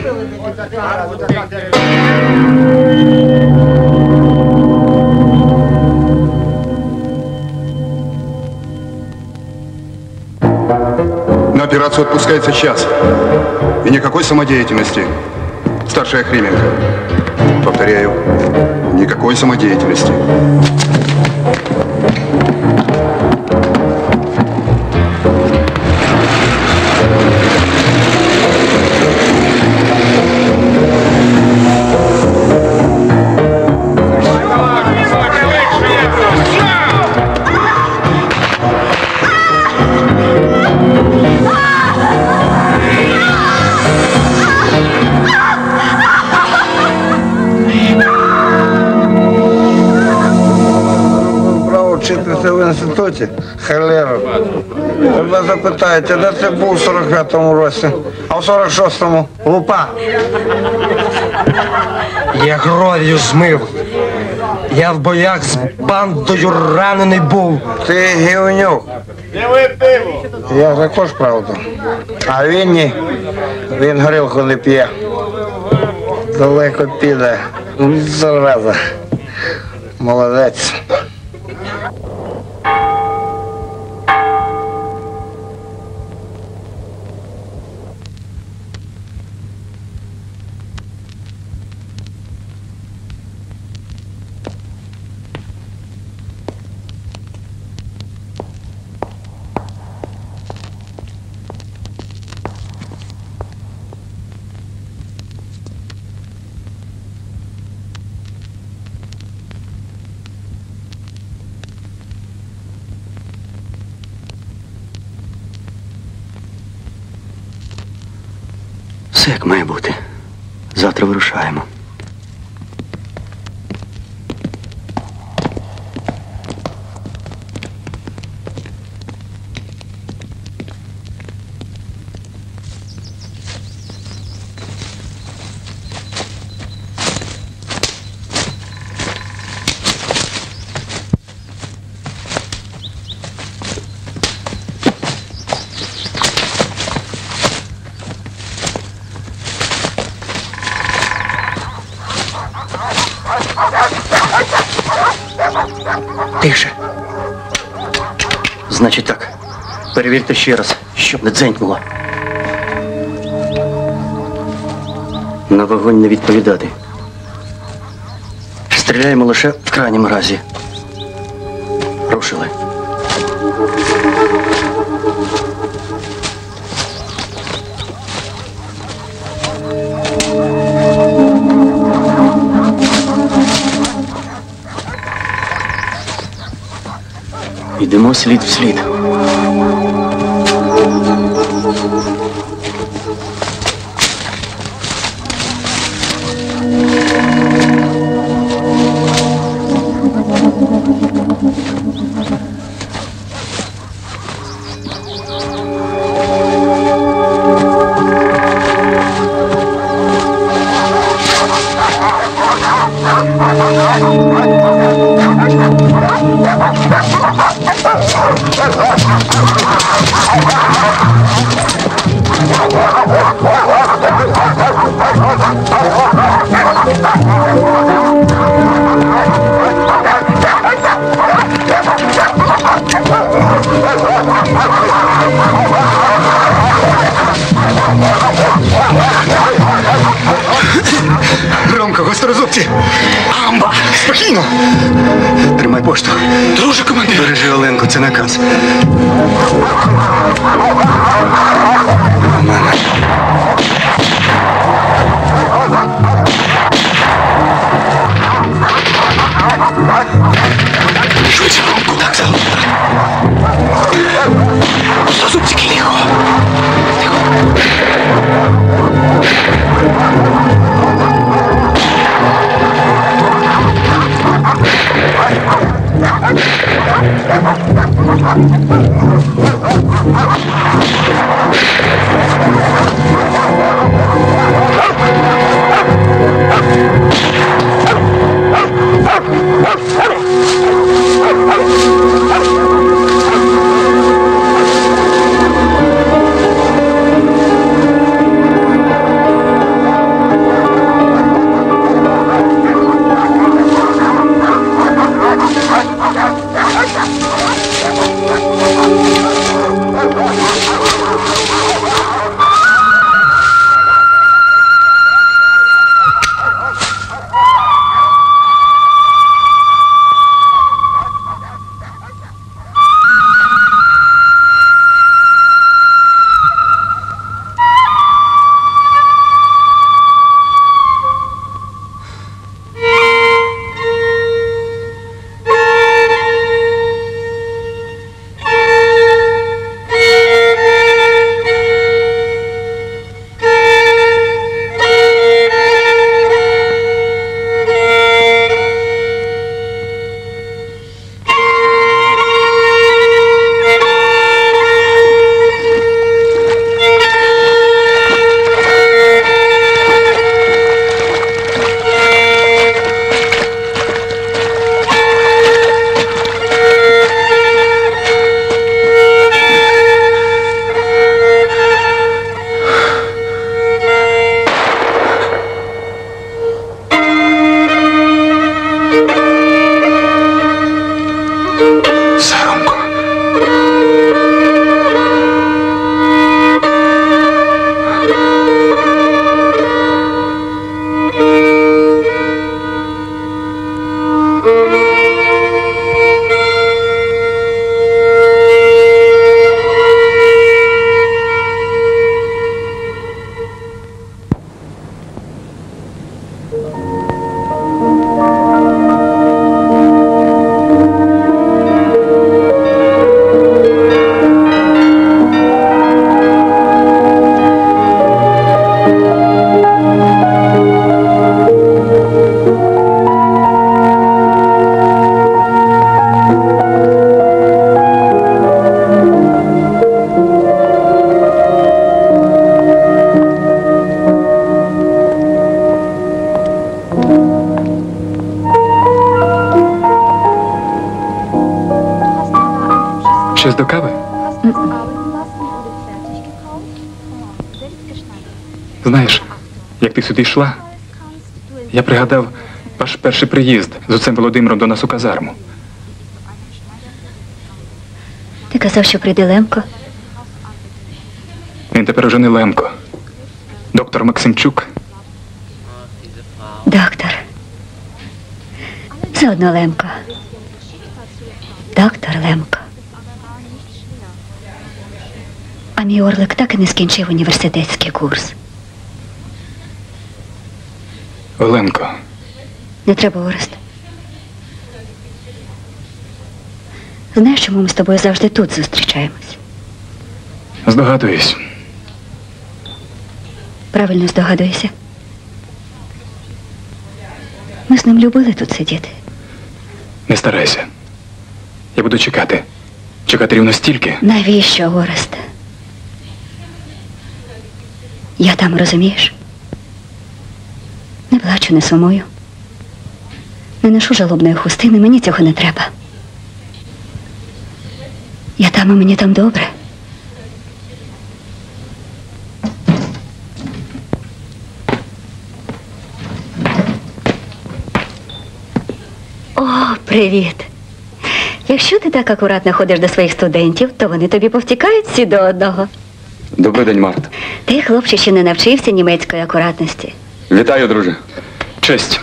На операцию отпускается час. И никакой самодеятельности. Старший Охрименко. Повторяю, никакой самодеятельности.
Вчитися в інституті, халеру. Тебе запитають, а де ти був у сорок п'ятому році, а в сорок шостому лупа.
Я кров'ю змив. Я в боях з бандою ранений був.
Ти гівнюк. Я також правду. А він ні. Він горілку не п'є. Далеко піде. Зараза. Молодець.
Все як має бути. Завтра вирушаємо.
Тише.
Значить так. Перевірте ще раз, щоб не дзенькнуло. На вогонь не відповідати. Стріляємо лише в крайньому разі. Рушили. Йдемо слід в слід.
Ромко, гострозубці! Амба! Спокійно! Тримай пошту. Друже, командир! Бережи Оленку, це наказ. Швидше, Ромко! Так, за. Гострозубці, ліхо! Thank you.
Знаєш, як ти сюди йшла, я пригадав ваш перший приїзд з отцем Володимиром до нас у казарму.
Ти казав, що прийде Лемко?
Він тепер уже не Лемко. Доктор Максимчук.
Доктор. Заодно Лемко. Доктор Лемко. А мій Орлик так і не скінчив університетський курс.
Оленко.
Не треба, Орест. Знаєш, чому ми з тобою завжди тут зустрічаємось?
Здогадуюсь.
Правильно здогадуєшся. Ми з ним любили тут сидіти.
Не старайся. Я буду чекати. Чекати рівно стільки.
Навіщо, Орест? Я там, розумієш? Не плачу, не сумую. Не ношу жалобної хустини, мені цього не треба. Я там, і мені там добре. О, привіт! Якщо ти так акуратно ходиш до своїх студентів, то вони тобі повтікають всі до одного.
Добрий день, Марта.
Ти, хлопче, ще не навчився німецької акуратності.
Вітаю, друже.
Честь.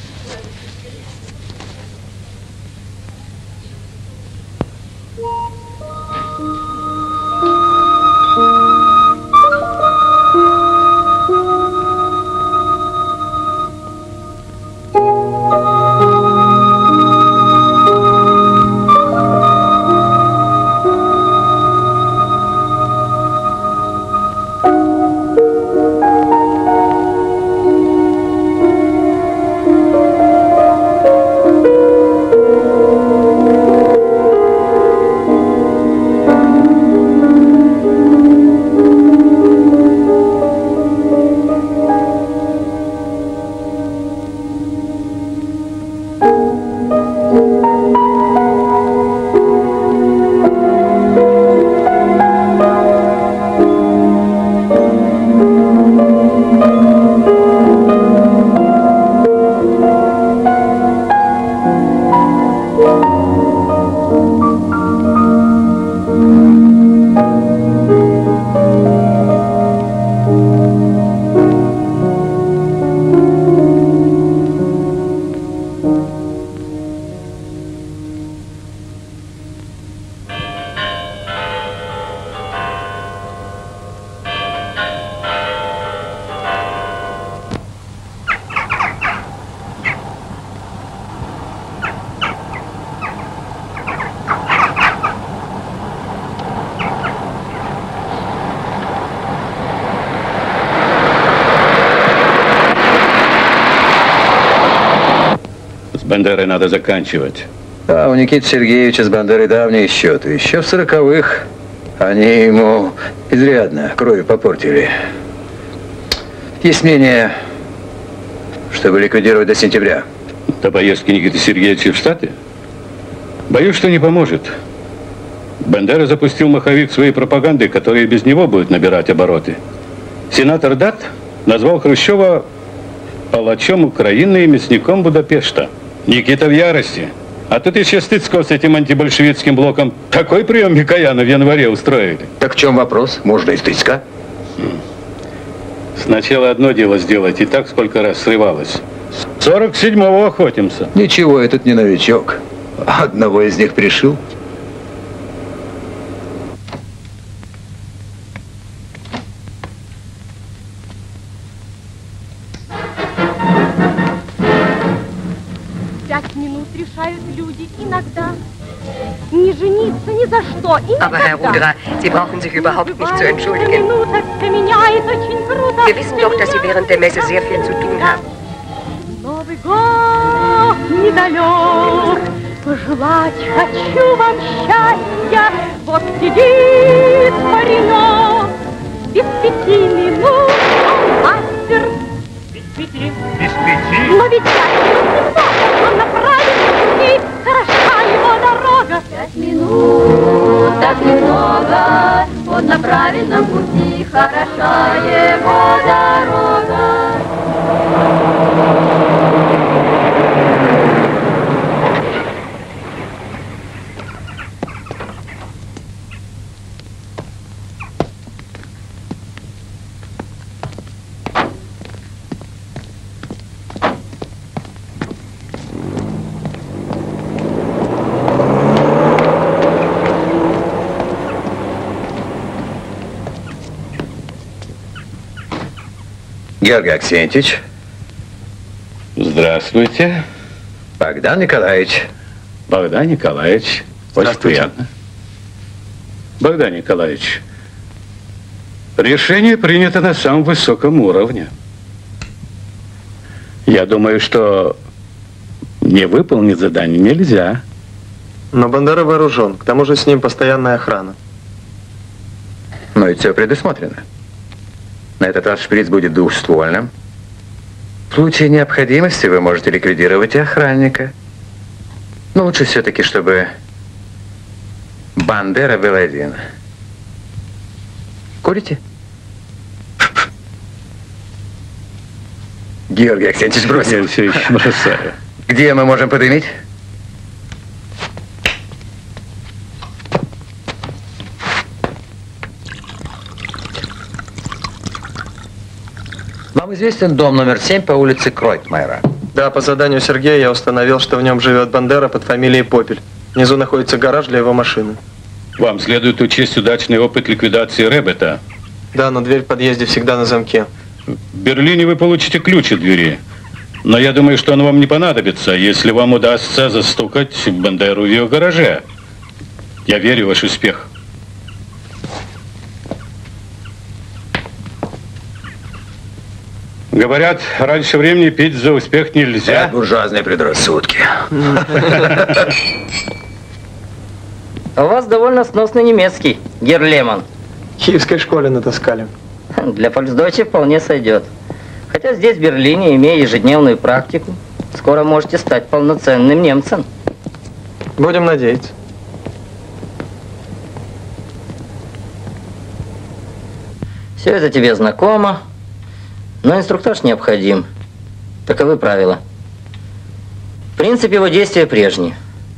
Бандерой надо заканчивать.
А у Никиты Сергеевича с Бандерой давние счеты. Еще в сороковых они ему изрядно кровью попортили. Есть мнение, чтобы ликвидировать до сентября.
До поездки Никиты Сергеевича в Штаты? Боюсь, что не поможет. Бандера запустил маховик своей пропаганды, которая без него будет набирать обороты. Сенатор Дат назвал Хрущева палачом Украины и мясником Будапешта. Никита в ярости. А тут еще Стыцкого с этим антибольшевистским блоком такой прием Микояна в январе устроили.
Так в чем вопрос? Можно и Стыцка.
Сначала одно дело сделать, и так сколько раз срывалось. сорок седьмого охотимся.
Ничего, этот не новичок. Одного из них пришил.
Пять минут решают люди иногда. Не жениться ни за что и
Aber Herr Ruderer, Sie brauchen sich überhaupt nicht zu entschuldigen. Wir wissen doch, dass Sie während der Messe sehr viel zu tun haben.
Новый год недалек, пожелать хочу вам счастья. Вот сидит паренек, без пяти минут он мастер. Без пяти? Без пяти? Но ведь пять минут немного, он на правильном пути, хороша его дорога. Пять минут, так немного, он на правильном пути, хороша его дорога.
Георгий Аксентьевич.
Здравствуйте.
Богдан Николаевич.
Богдан Николаевич. Очень приятно. Богдан Николаевич, решение принято на самом высоком уровне. Я думаю, что не выполнить задание нельзя.
Но Бандера вооружен, к тому же с ним постоянная охрана.
Но ведь все предусмотрено. На этот раз шприц будет двухствольным. В случае необходимости вы можете ликвидировать и охранника. Но лучше все-таки, чтобы Бандера был один. Курите? Георгий Аксентьевич бросил.
Я все еще бросаю.
Где мы можем подымить? Вам известен дом номер семь по улице Кройтмайера?
Да, по заданию Сергея я установил, что в нем живет Бандера под фамилией Попель. Внизу находится гараж для его машины.
Вам следует учесть удачный опыт ликвидации Ребета.
Да, но дверь в подъезде всегда на замке.
В Берлине вы получите ключ от двери. Но я думаю, что он вам не понадобится, если вам удастся застукать Бандеру в ее гараже. Я верю в ваш успех. Говорят, раньше времени пить за успех нельзя.
Это буржуазные предрассудки.
У вас довольно сносный немецкий, Герр Лемон.
В киевской школе натаскали.
Для фольксдойча вполне сойдет. Хотя здесь, в Берлине, имея ежедневную практику, скоро можете стать полноценным немцем.
Будем надеяться.
Все это тебе знакомо, но инструктаж необходим. Таковы правила. Принцип его действия прежний.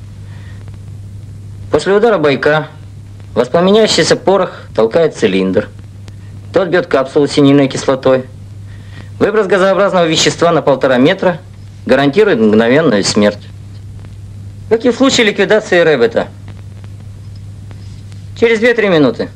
После удара бойка воспламеняющийся порох толкает цилиндр. Тот бьет капсулу с синильной кислотой. Выброс газообразного вещества на полтора метра гарантирует мгновенную смерть. Как и в случае ликвидации Ребета. Через две-три минуты.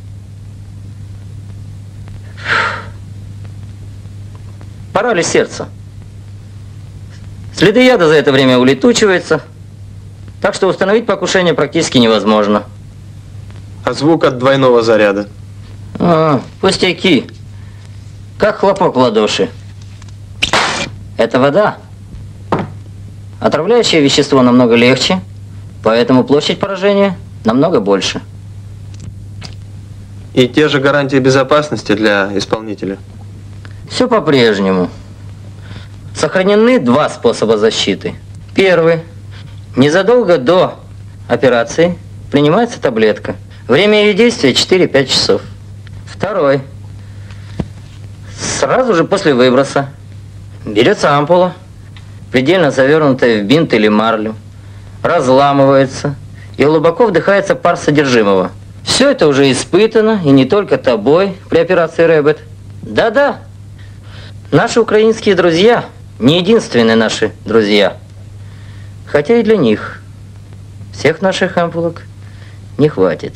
Паралич сердца. Следы яда за это время улетучиваются, так что установить покушение практически невозможно.
А звук от двойного заряда?
А, пустяки. Как хлопок в ладоши. Это вода. Отравляющее вещество намного легче, поэтому площадь поражения намного больше.
И те же гарантии безопасности для исполнителя?
Все по-прежнему. Сохранены два способа защиты. Первый. Незадолго до операции принимается таблетка. Время ее действия четыре-пять часов. Второй. Сразу же после выброса берется ампула, предельно завернутая в бинт или марлю, разламывается и глубоко вдыхается пар содержимого. Все это уже испытано, и не только тобой при операции Ребет. Да-да, наши украинские друзья не единственные наши друзья. Хотя и для них всех наших ампулок не хватит.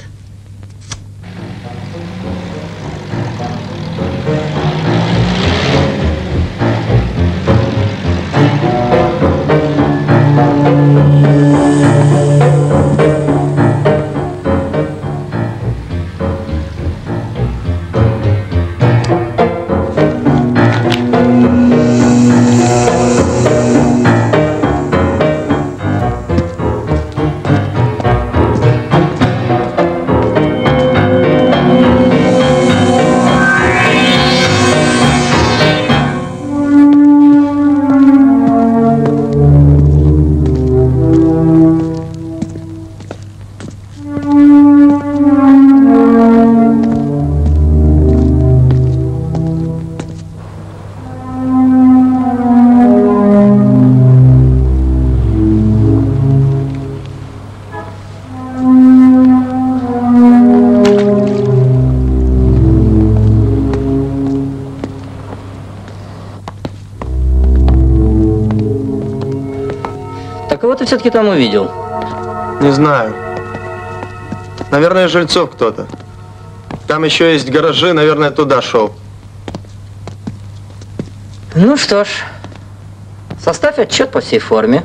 Кого ты все-таки там увидел?
Не знаю. Наверное, жильцов кто-то. Там еще есть гаражи, наверное, туда шел.
Ну что ж, составь отчет по всей форме.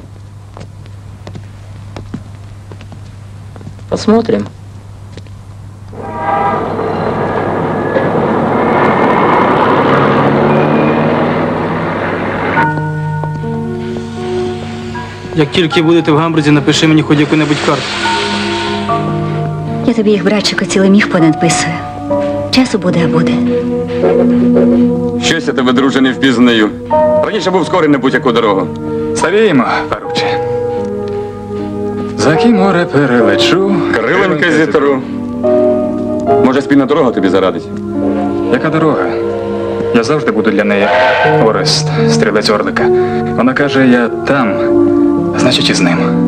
Посмотрим.
Як тільки будете в Гамбурзі, напиши мені хоч яку-небудь карту.
Я тобі їх, братчику, цілий міг понадписую. Часу буде, а буде.
Щось я тебе, друже, не впізнаю. Раніше був скорий на будь-яку дорогу.
Старіємо, парубче. За кі море перелечу.
Криленька зітру. Може, спільна дорога тобі зарадить?
Яка дорога? Я завжди буду для неї Орест, стрілець Орлика. Вона каже, я там, значить і з ним.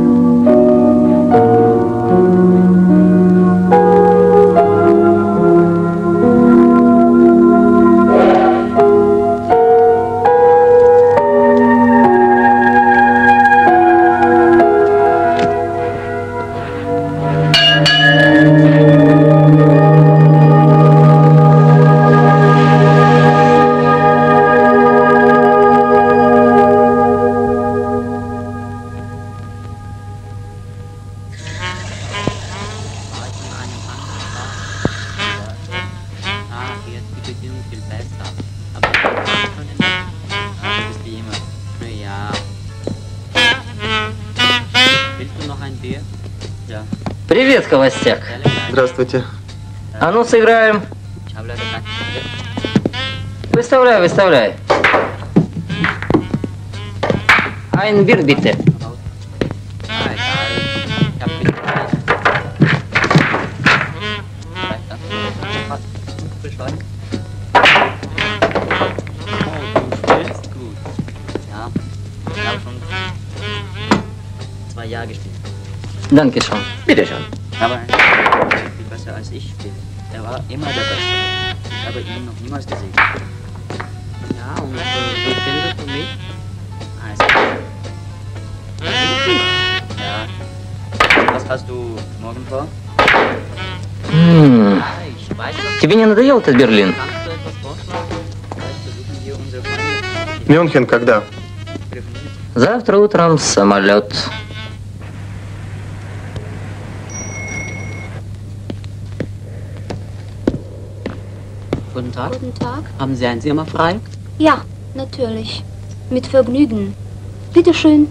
Привет, холостяк.
Здравствуйте.
А ну, сыграем. Выставляй, выставляй. Ein Bier, bitte. Danke schön.
Bitte schön. Aber er ist viel besser als ich bin. Er war immer der Beste. Ich habe ihn noch niemals gesehen. Ja, und wie findest du mich? Also, ja. Was hast du morgen vor?
М, Тебе не надоел этот Берлин?
Мюнхен когда?
Завтра утром самолет.
Guten Tag.
Guten Tag.
Haben Sie ein Zimmer frei?
Ja, natürlich. Mit Vergnügen. Bitte schön.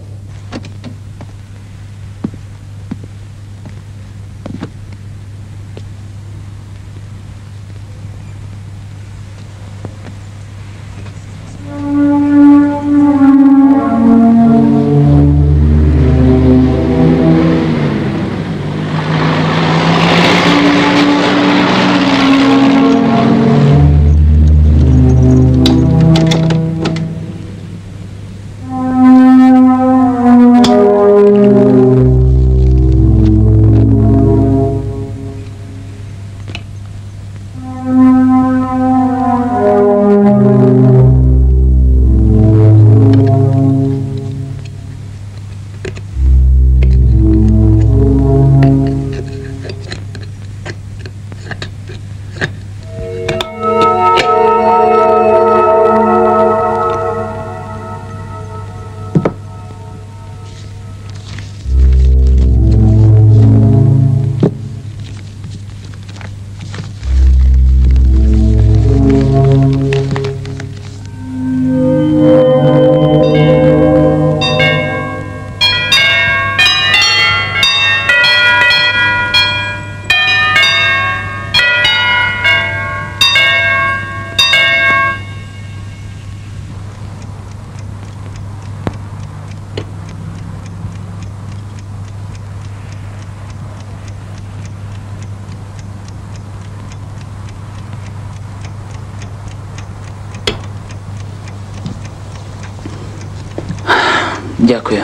Дякую.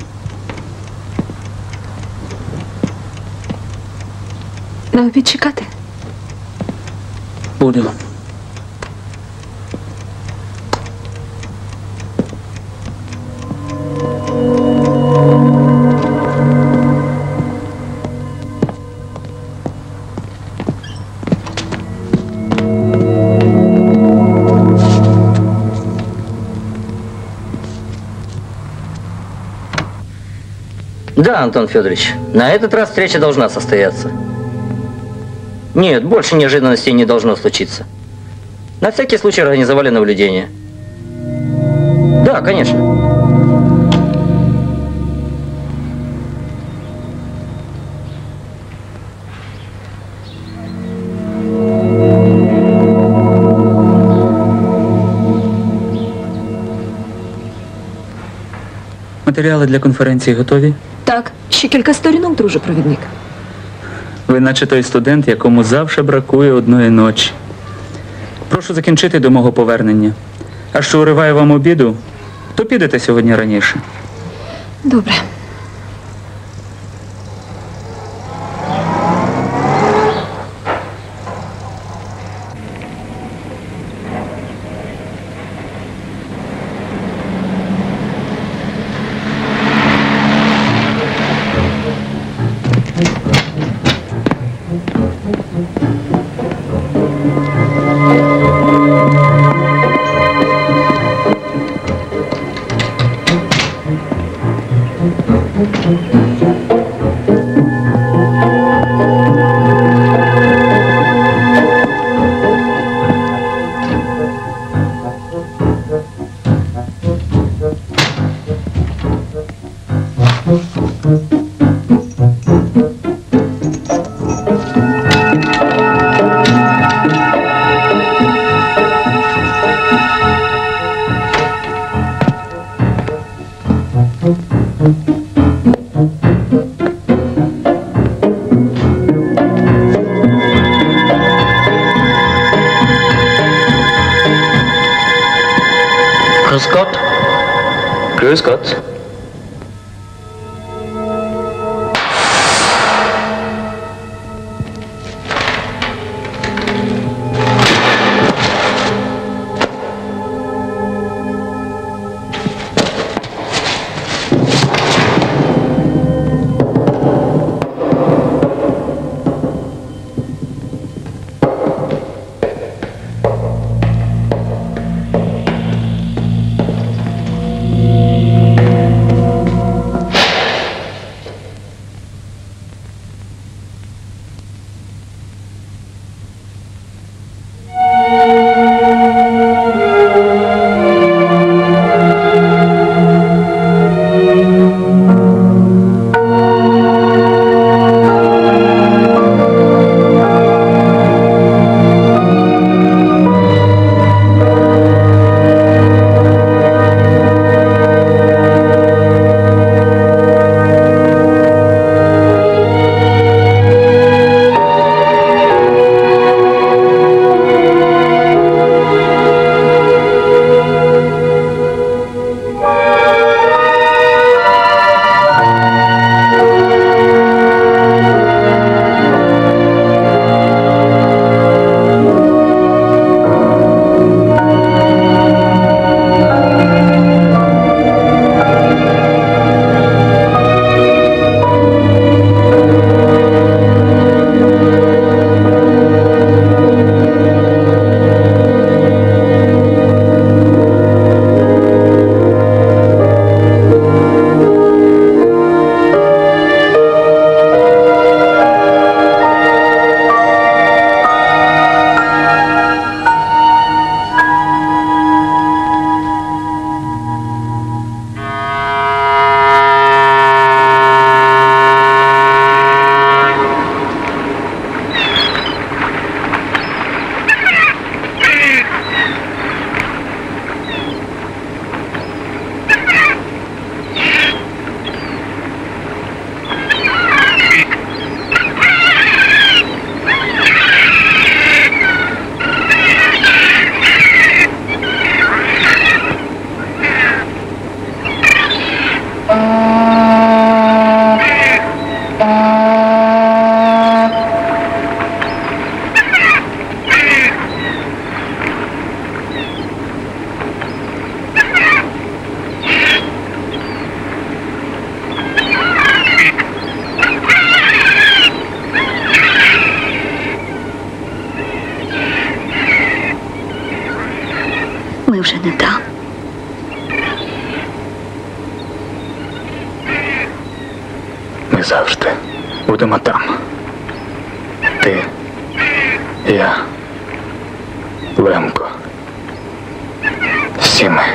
На обід чекати?
Будемо.
Да, Антон Федорович, на этот раз встреча должна состояться. Нет, больше неожиданностей не должно случиться. На всякий случай организовали наблюдение. Да, конечно.
Матеріали для конференції готові?
Так, ще кілька сторінок, друже провідник.
Ви наче той студент, якому завжди бракує одної ночі. Прошу закінчити до мого повернення. А що уриваю вам обіду, то підете сьогодні раніше.
Добре.
Grüß Gott. Grüß Gott.
назавжди. Будемо там. Ти, я, Лемко. Всі ми.